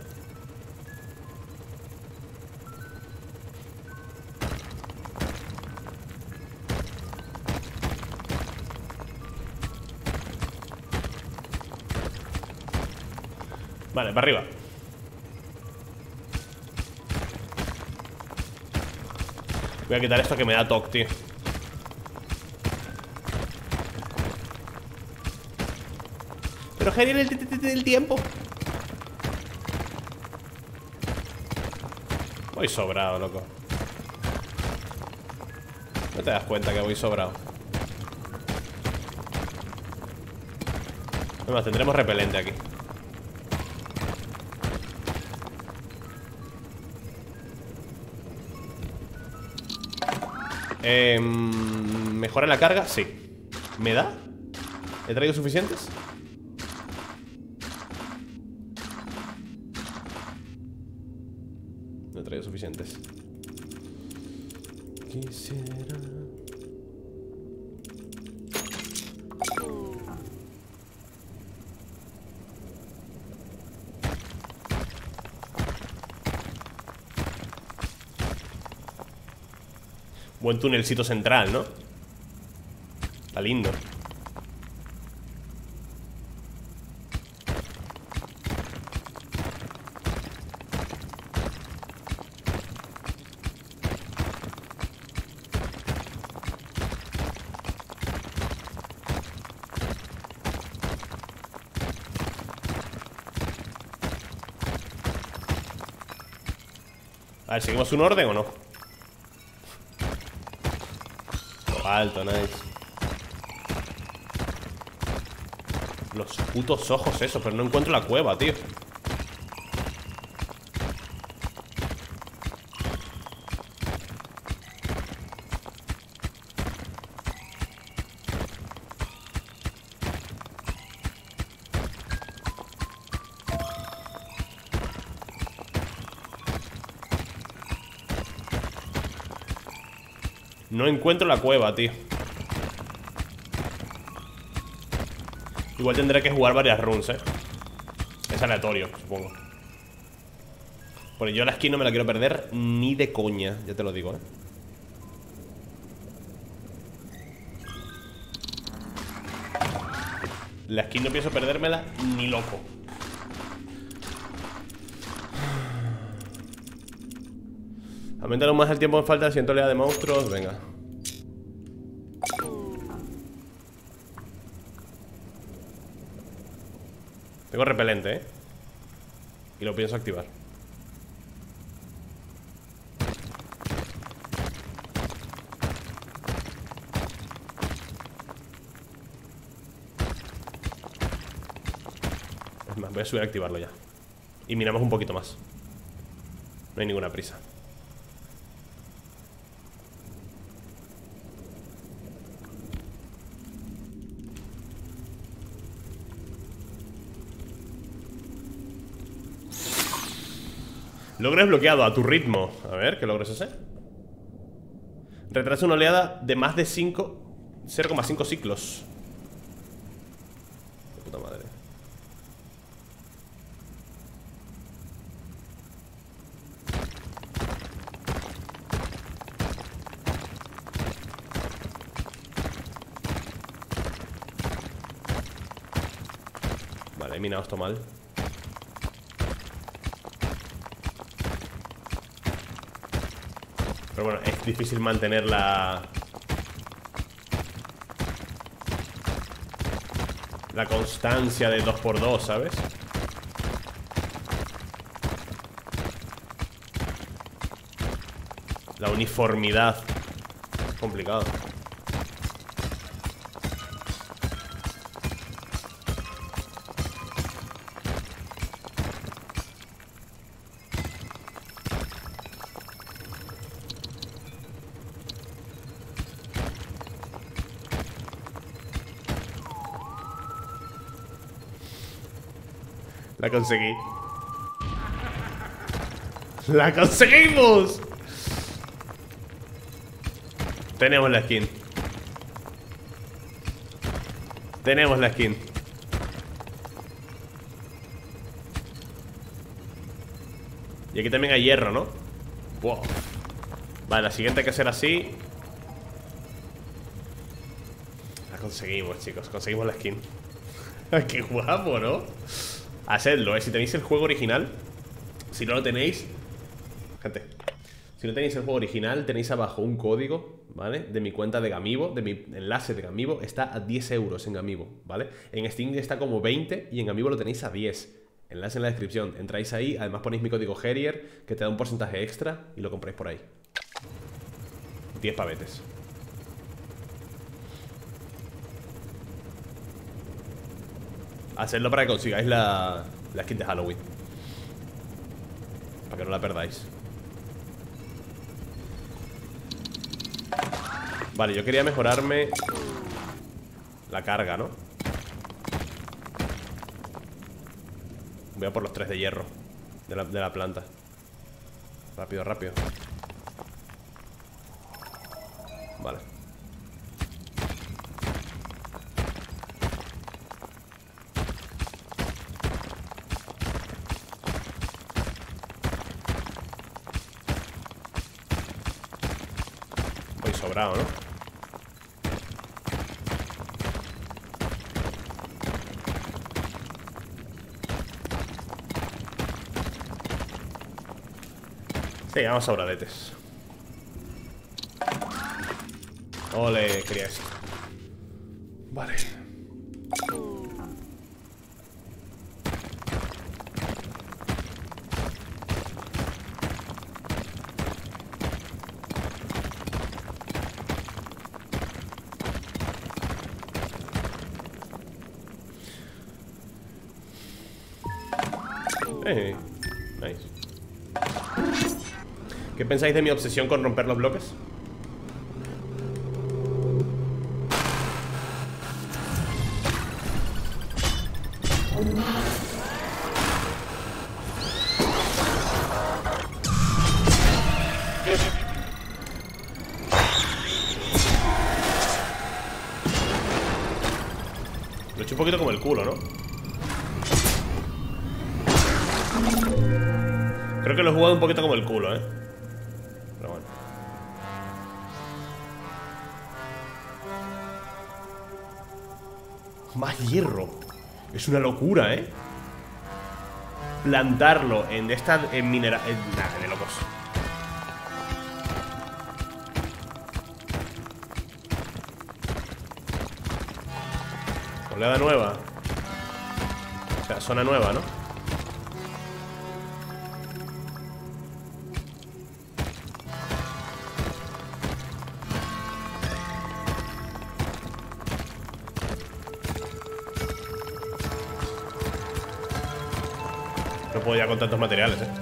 Vale, para arriba. Voy a quitar esto que me da toque, tío. Pero genial el, el tiempo. Voy sobrado, loco. No te das cuenta que voy sobrado. Además, tendremos repelente aquí. Eh, ¿Mejora la carga? Sí. ¿Me da? ¿He traído suficientes? No he traído suficientes. Quisiera... Buen tunelcito central, ¿no? Está lindo. A ver, ¿seguimos un orden o no? Alto, nice. Los putos ojos esos, pero no encuentro la cueva, tío. No encuentro la cueva, tío. Igual tendré que jugar varias runs, eh. Es aleatorio, supongo. Porque yo la skin no me la quiero perder ni de coña, ya te lo digo, eh. La skin no pienso perdérmela ni loco. Aumentar aún más el tiempo en falta de ciento oleadas de monstruos. Venga. Tengo repelente, eh. Y lo pienso activar. más, voy a subir a activarlo ya. Y miramos un poquito más. No hay ninguna prisa. Logro desbloqueado a tu ritmo. A ver, ¿qué logro es ese? Retrasa una oleada de más de cinco cero coma cinco ciclos. De puta madre. Vale, he minado esto mal. Pero bueno, es difícil mantener la... La constancia de dos por dos, ¿sabes? La uniformidad. Complicado. La conseguí. ¡La conseguimos! Tenemos la skin. Tenemos la skin. Y aquí también hay hierro, ¿no? Wow. Vale, la siguiente hay que hacer así. La conseguimos, chicos. Conseguimos la skin. ¡Qué guapo!, ¿no? Hacedlo, ¿eh? Si tenéis el juego original. Si no lo tenéis, gente, si no tenéis el juego original, tenéis abajo un código, ¿vale? De mi cuenta de Gamibo, de mi enlace de Gamibo. Está a diez euros en Gamibo, ¿vale? En Steam está como veinte y en Gamibo lo tenéis a diez. Enlace en la descripción. Entráis ahí, además ponéis mi código Herier, que te da un porcentaje extra y lo compráis por ahí. diez pavetes. Hacedlo para que consigáis la, la skin de Halloween. Para que no la perdáis. Vale, yo quería mejorarme la carga, ¿no? Voy a por los tres de hierro de la, de la planta. Rápido, rápido. Vale. Voy sobrado, ¿no? Sí, vamos sobradetes. Ole, quería esto. Vale. Eh, nice. ¿Qué pensáis de mi obsesión con romper los bloques? Lo he hecho un poquito como el culo, ¿no? Creo que lo he jugado un poquito como el culo, ¿eh? Pero bueno. Más hierro. Es una locura, ¿eh? Plantarlo en esta... En mineral... Nada, de locos. Oleada nueva. O sea, zona nueva, ¿no? No puedo ya con tantos materiales, eh.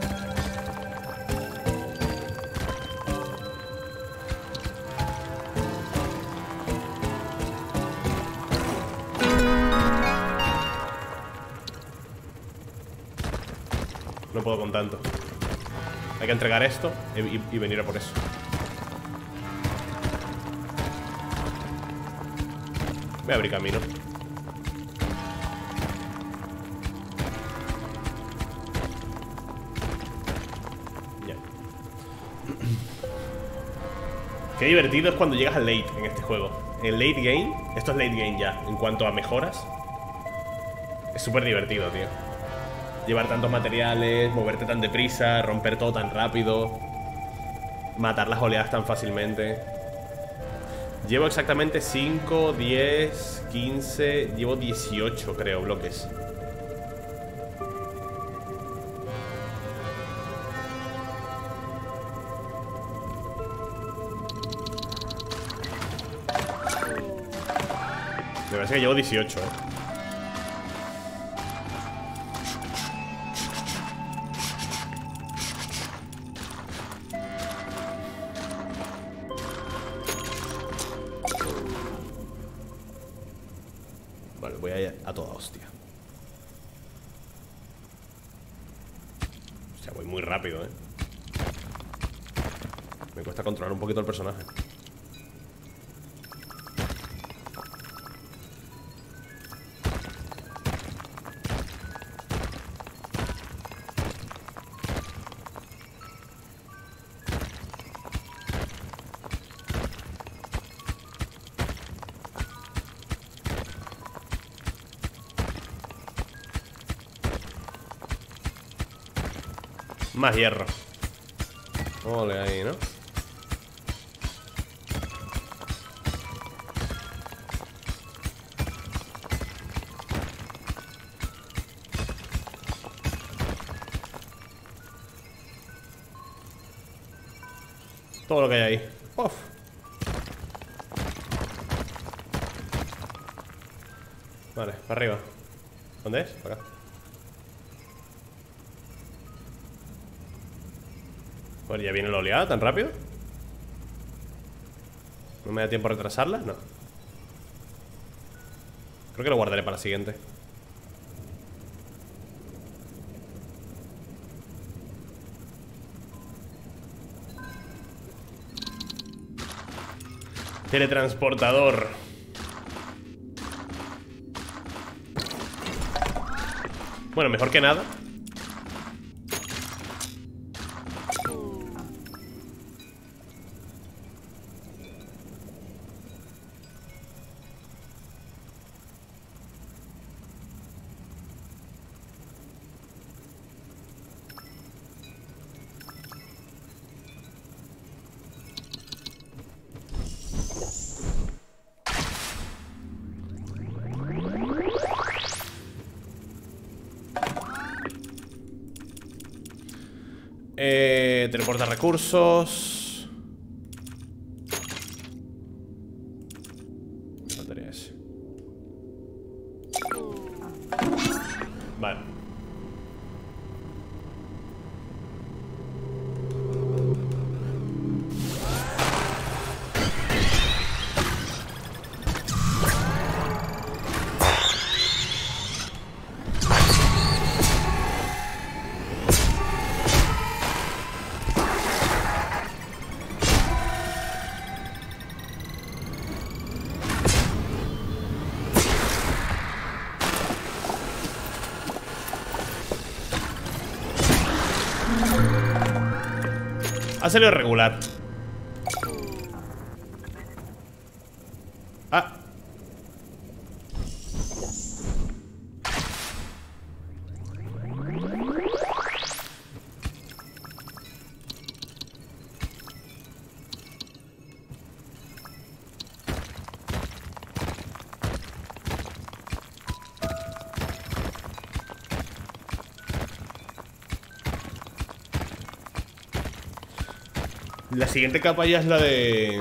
No puedo con tanto. Hay que entregar esto y, y, y venir a por eso. Voy a abrir camino. Ya. Qué divertido es cuando llegas al late en este juego. En late game, esto es late game ya. En cuanto a mejoras, es súper divertido, tío. Llevar tantos materiales, moverte tan deprisa, romper todo tan rápido, matar las oleadas tan fácilmente. Llevo exactamente cinco, diez, quince, llevo dieciocho, creo, bloques. Me parece que llevo dieciocho, eh. Vale, voy a ir a toda hostia. O sea, voy muy rápido, eh. Me cuesta controlar un poquito el personaje. Más hierro. Ole ahí, ¿no? Todo lo que hay ahí. Uf. Vale, para arriba. ¿Dónde es? Para acá. Bueno, ¿ya viene la oleada tan rápido? ¿No me da tiempo a retrasarla? No. Creo que lo guardaré para la siguiente. Teletransportador. Bueno, mejor que nada. Eh, teleporta recursos. Me faltaría ese. Vale. Ha salido regular. Ah. La siguiente capa ya es la de...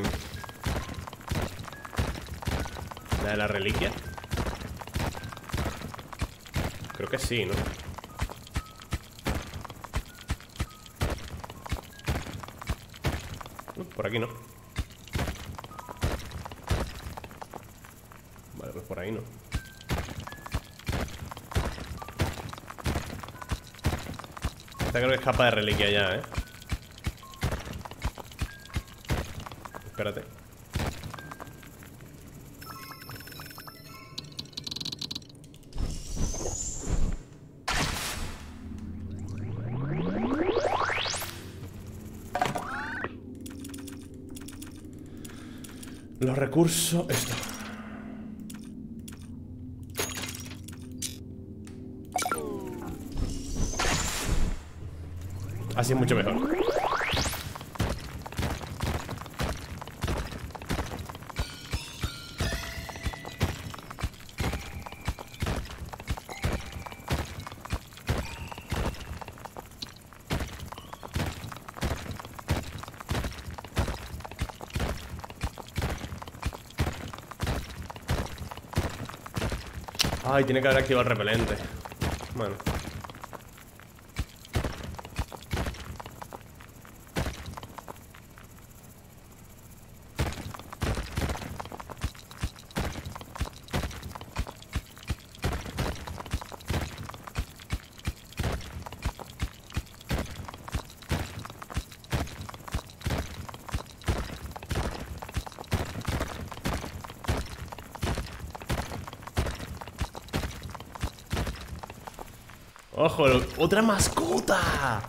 La de la reliquia. Creo que sí, ¿no? por aquí no. Vale, pues por ahí no. Esta creo que es capa de reliquia ya, ¿eh? Espérate. Los recursos... Esto. Así es mucho mejor. Ay, tiene que haber activado el repelente. Bueno. ¡Ojo! ¡Otra mascota!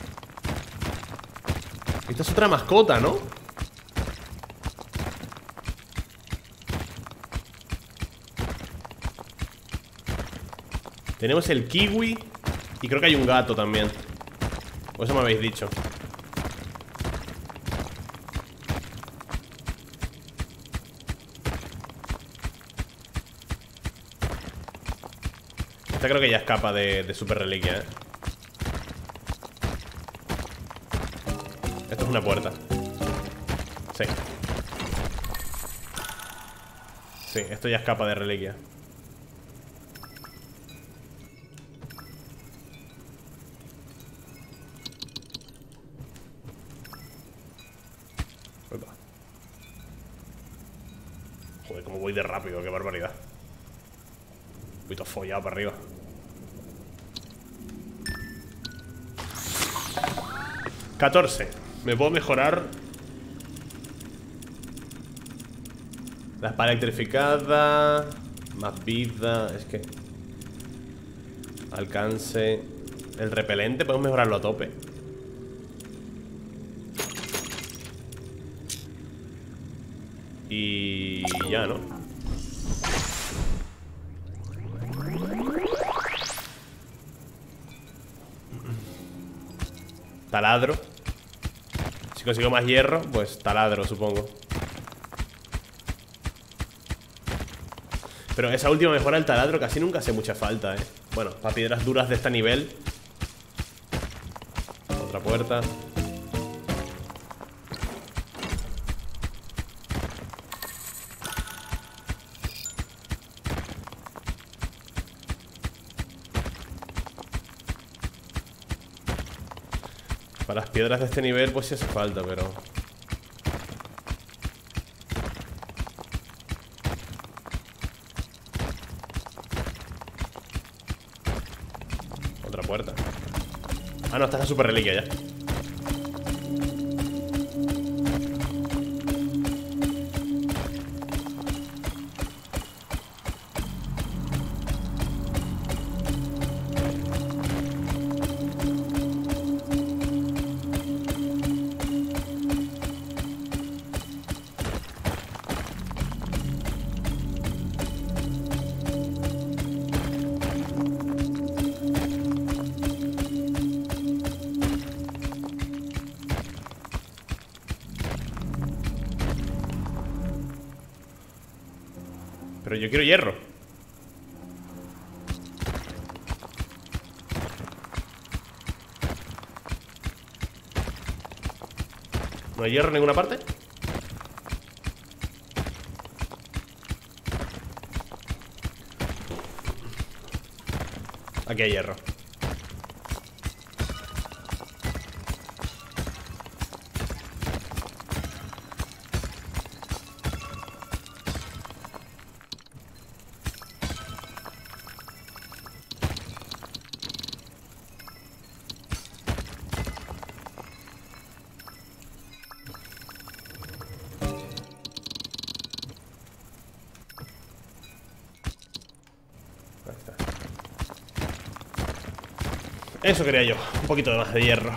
Esta es otra mascota, ¿no? Tenemos el kiwi. Y creo que hay un gato también. O eso me habéis dicho. Esta creo que ya escapa de, de super reliquia, ¿eh? Esto es una puerta. Sí. Sí, esto ya escapa de reliquia. Opa. Joder, cómo voy de rápido, qué barbaridad. Un poquito follado para arriba. catorce. Me puedo mejorar. La espada electrificada. Más vida. Es que alcance. El repelente podemos mejorarlo a tope. Y ya, ¿no? Taladro. Si consigo más hierro, pues taladro, supongo. Pero esa última mejora del taladro casi nunca hace mucha falta, ¿eh? Bueno, para piedras duras de este nivel. Otra puerta. Para las piedras de este nivel pues sí hace falta, pero... Otra puerta. Ah, no, esta es la super reliquia ya. Pero yo quiero hierro. ¿No hay hierro en ninguna parte? Aquí hay hierro. Eso quería yo, un poquito de más de hierro.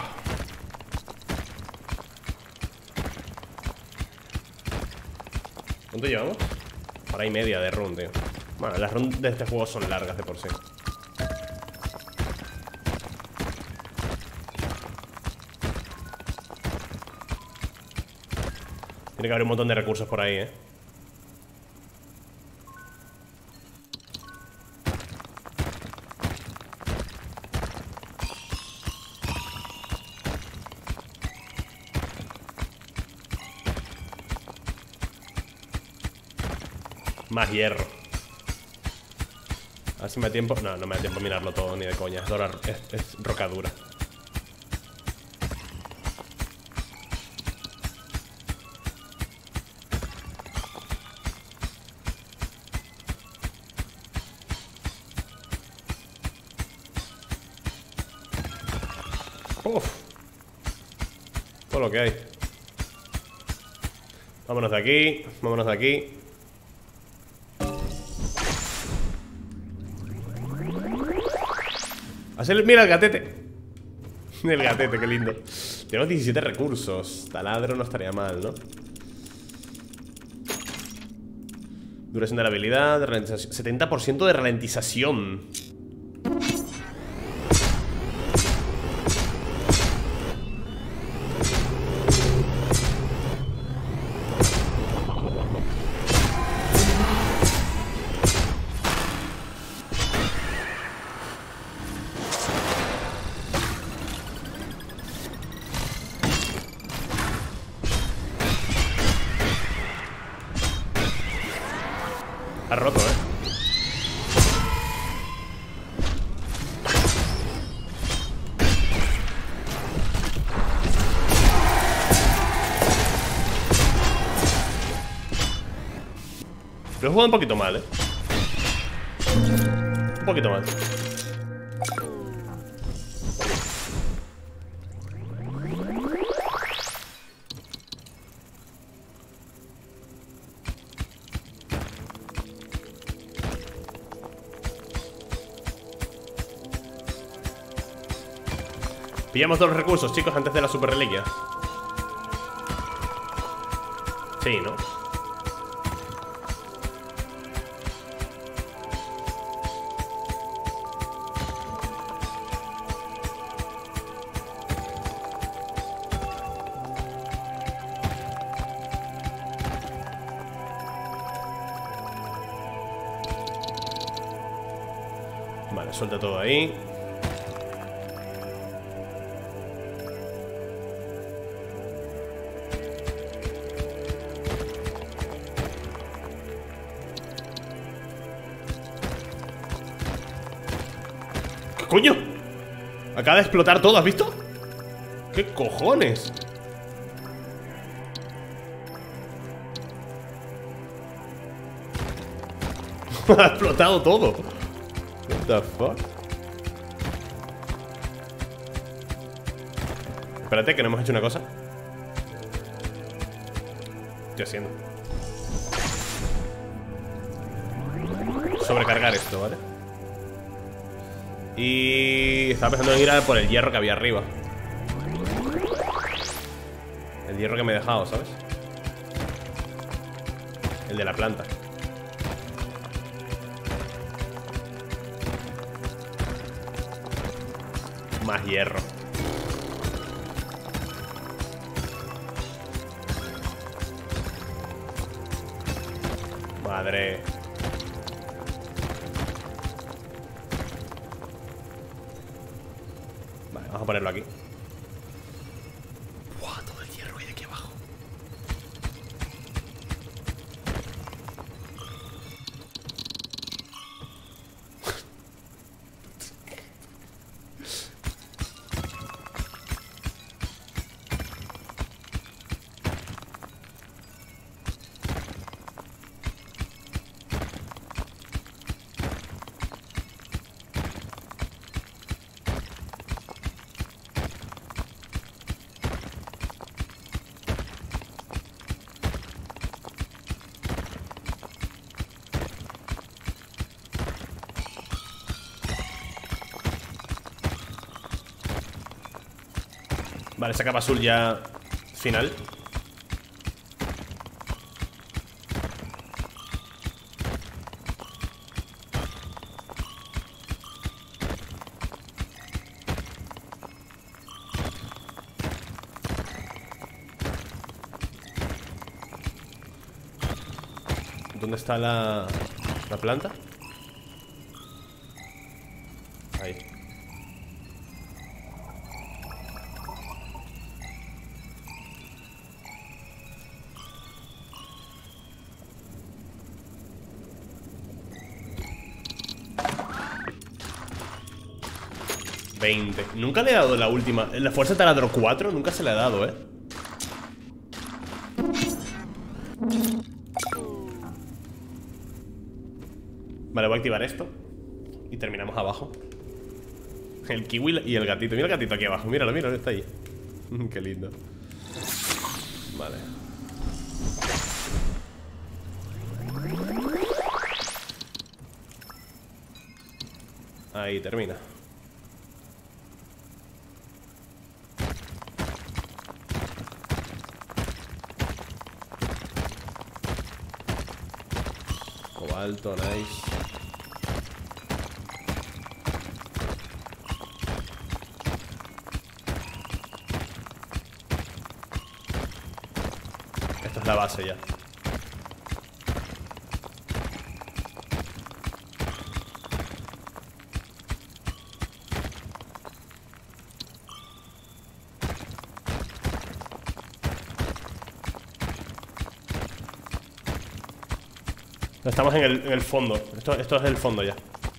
¿Cuánto llevamos? Hora y media de run, tío. Bueno, las runs de este juego son largas de por sí. Tiene que haber un montón de recursos por ahí, eh. Más hierro. A ver si me da tiempo. No, no me da tiempo a minarlo todo, ni de coña. Es, dora, es, es rocadura. Uf. Todo lo que hay. Vámonos de aquí. Vámonos de aquí. Hacer, mira el gatete. El gatete, qué lindo. Tenemos diecisiete recursos. Taladro no estaría mal, ¿no? Duración de la habilidad, ralentización. setenta por ciento de ralentización. Ha roto, eh. Lo he jugado un poquito mal, eh. Un poquito mal. Pillamos todos los recursos, chicos, antes de la super reliquia. Sí, ¿no? Vale, suelta todo ahí. ¿Qué coño? Acaba de explotar todo, ¿has visto? ¿Qué cojones? Ha explotado todo. What the fuck? Espérate, que no hemos hecho una cosa. Estoy haciendo sobrecargar esto, ¿vale? Y estaba pensando en ir a por el hierro que había arriba. El hierro que me he dejado, ¿sabes? El de la planta. Más hierro. Madre. Vale, vamos a ponerlo aquí. Buah, todo el hierro que hay aquí abajo. Vale, esa capa azul ya final. ¿Dónde está la, la planta? Ahí. veinte. Nunca le he dado la última. La fuerza taladro cuatro nunca se le ha dado, eh. Vale, voy a activar esto. Y terminamos abajo. El kiwi y el gatito. Mira el gatito aquí abajo. Míralo, míralo, está ahí. Qué lindo. Vale. Ahí termina. Cobalto, nice. Esta es la base ya. Estamos en el, en el fondo. Esto, esto es el fondo ya.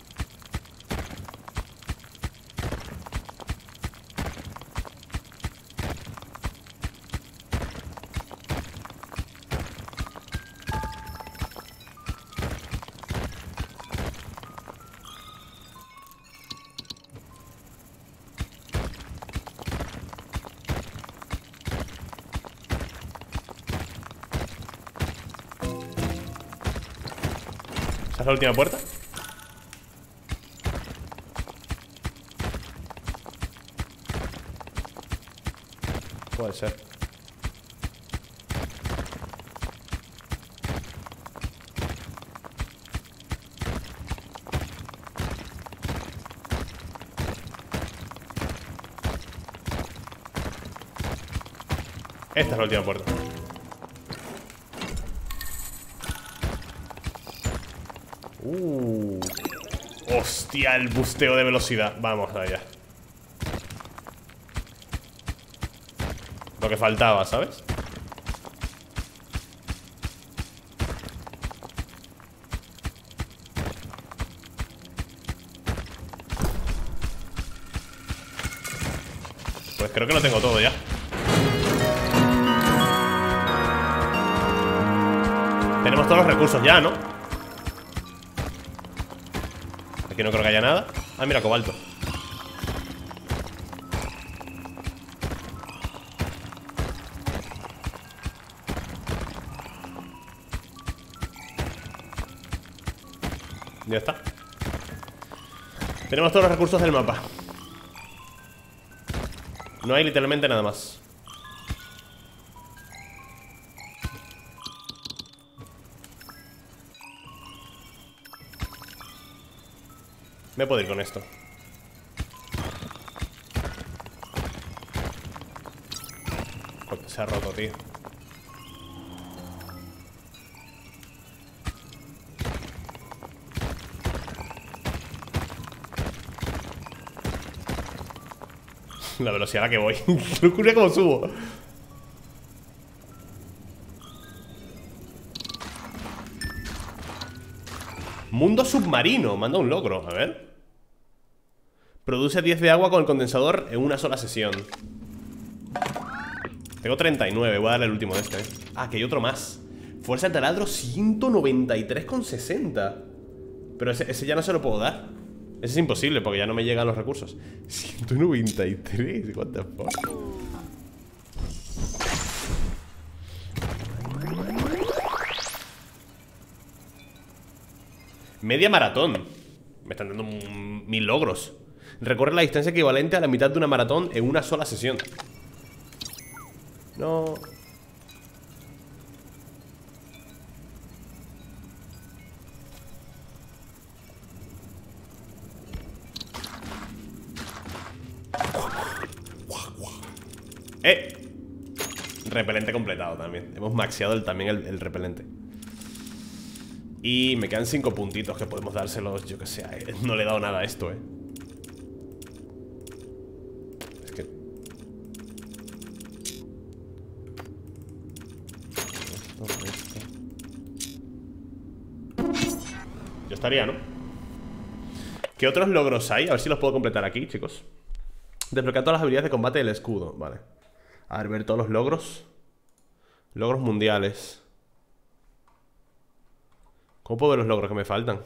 ¿Esa es la última puerta? Puede ser. Esta es la última puerta. Uh. Hostia, el busteo de velocidad. Vamos allá. Lo que faltaba, ¿sabes? Pues creo que lo tengo todo ya. Tenemos todos los recursos ya, ¿no? Aquí no creo que haya nada. Ah, mira, cobalto. Ya está. Tenemos todos los recursos del mapa. No hay literalmente nada más. Me puedo ir con esto. Porque se ha roto, tío. La velocidad a la que voy. Qué locura como subo. Mundo submarino. Manda un logro. A ver. Produce diez de agua con el condensador en una sola sesión. Tengo treinta y nueve. Voy a darle el último de este, ¿eh? Ah, que hay otro más. Fuerza de taladro ciento noventa y tres con sesenta. Pero ese, ese ya no se lo puedo dar. Ese es imposible porque ya no me llegan los recursos. ciento noventa y tres. What the fuck. Media maratón. Me están dando mil logros. Recorre la distancia equivalente a la mitad de una maratón en una sola sesión. No. ¡Eh! Repelente completado también. Hemos maxeado el, también el, el repelente. Y me quedan cinco puntitos que podemos dárselos, yo que sé. No le he dado nada a esto, eh. Es que... Esto, esto. Ya estaría, ¿no? ¿Qué otros logros hay? A ver si los puedo completar aquí, chicos. Desbloquear todas las habilidades de combate del escudo. Vale. A ver, ver todos los logros. Logros mundiales. ¿Cómo puedo ver los logros que me faltan?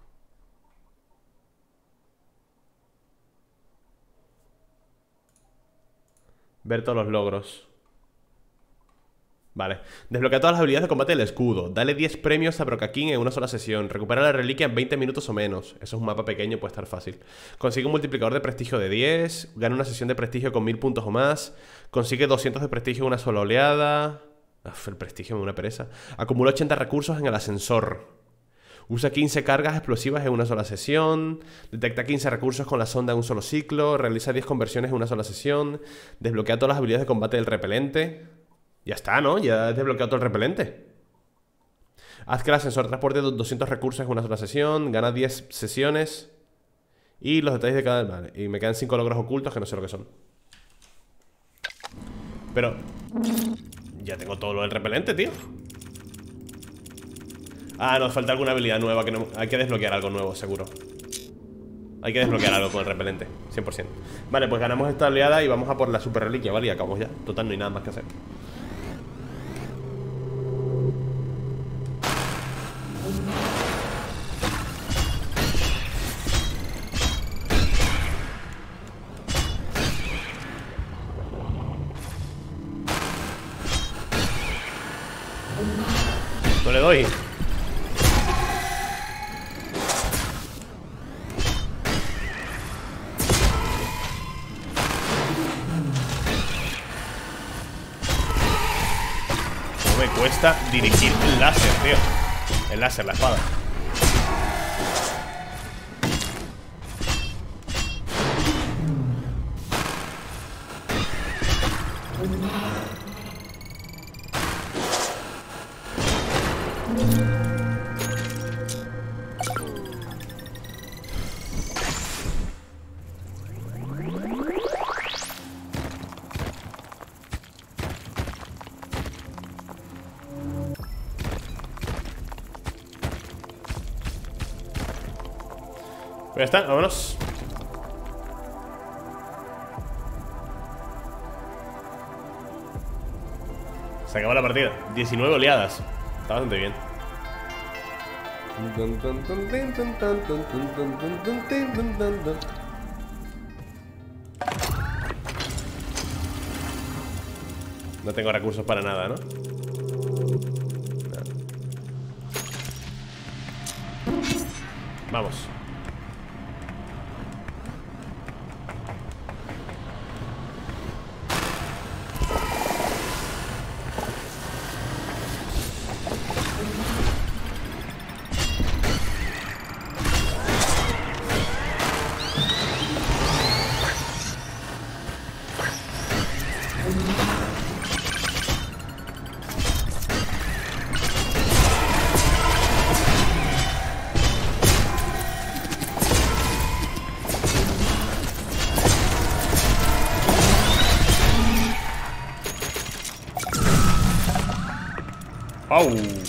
Ver todos los logros. Vale. Desbloquea todas las habilidades de combate del escudo. Dale diez premios a Brocaquín en una sola sesión. Recupera la reliquia en veinte minutos o menos. Eso es un mapa pequeño, puede estar fácil. Consigue un multiplicador de prestigio de diez. Gana una sesión de prestigio con mil puntos o más. Consigue doscientos de prestigio en una sola oleada. Uf, el prestigio me da una pereza. Acumula ochenta recursos en el ascensor. Usa quince cargas explosivas en una sola sesión. Detecta quince recursos con la sonda en un solo ciclo. Realiza diez conversiones en una sola sesión. Desbloquea todas las habilidades de combate del repelente. Ya está, ¿no? Ya he desbloqueado todo el repelente. Haz que el ascensor transporte doscientos recursos en una sola sesión. Gana diez sesiones. Y los detalles de cada... Vale, y me quedan cinco logros ocultos que no sé lo que son. Pero... ya tengo todo lo del repelente, tío. Ah, nos falta alguna habilidad nueva que no... Hay que desbloquear algo nuevo, seguro. Hay que desbloquear algo con el repelente, cien por cien. Vale, pues ganamos esta oleada y vamos a por la super reliquia, ¿vale? Y acabamos ya. Total, no hay nada más que hacer. No le doy. No me cuesta dirigir el láser, tío. El láser, la espada. Ya está, vámonos. Se acabó la partida. diecinueve oleadas. Está bastante bien. No tengo recursos para nada, ¿no? Vamos. ¡Au!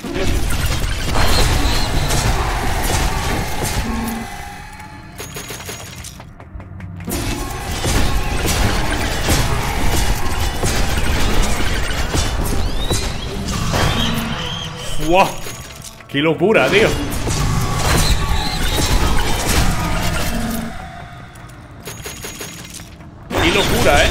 ¡Wow! ¡Qué locura, tío! ¡Qué locura, eh!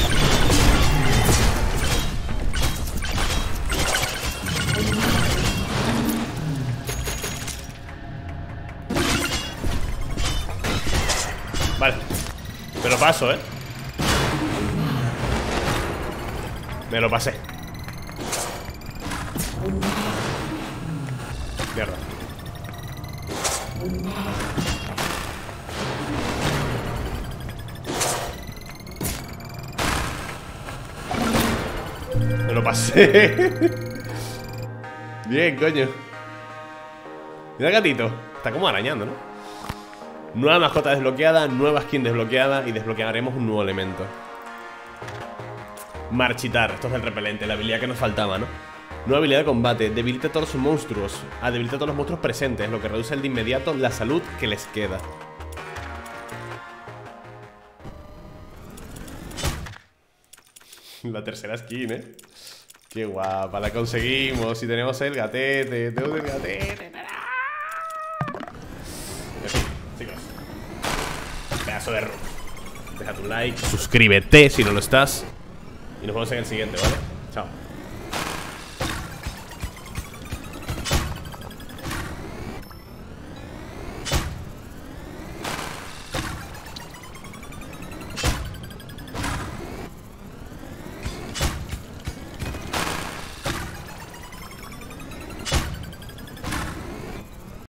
Vale, me lo paso, ¿eh? Me lo pasé. Mierda. Me lo pasé. Bien, coño. Mira el gatito. Está como arañando, ¿no? Nueva mascota desbloqueada, nueva skin desbloqueada. Y desbloquearemos un nuevo elemento. Marchitar, esto es el repelente, la habilidad que nos faltaba, ¿no? Nueva habilidad de combate, debilita a todos los monstruos. Ah, debilita a todos los monstruos presentes, lo que reduce de inmediato la salud que les queda. La tercera skin, ¿eh? Qué guapa, la conseguimos. Y tenemos el gatete, tenemos el gatete. Chicos, pedazo de room. Deja tu like, suscríbete si no lo estás. Y nos vemos en el siguiente, ¿vale?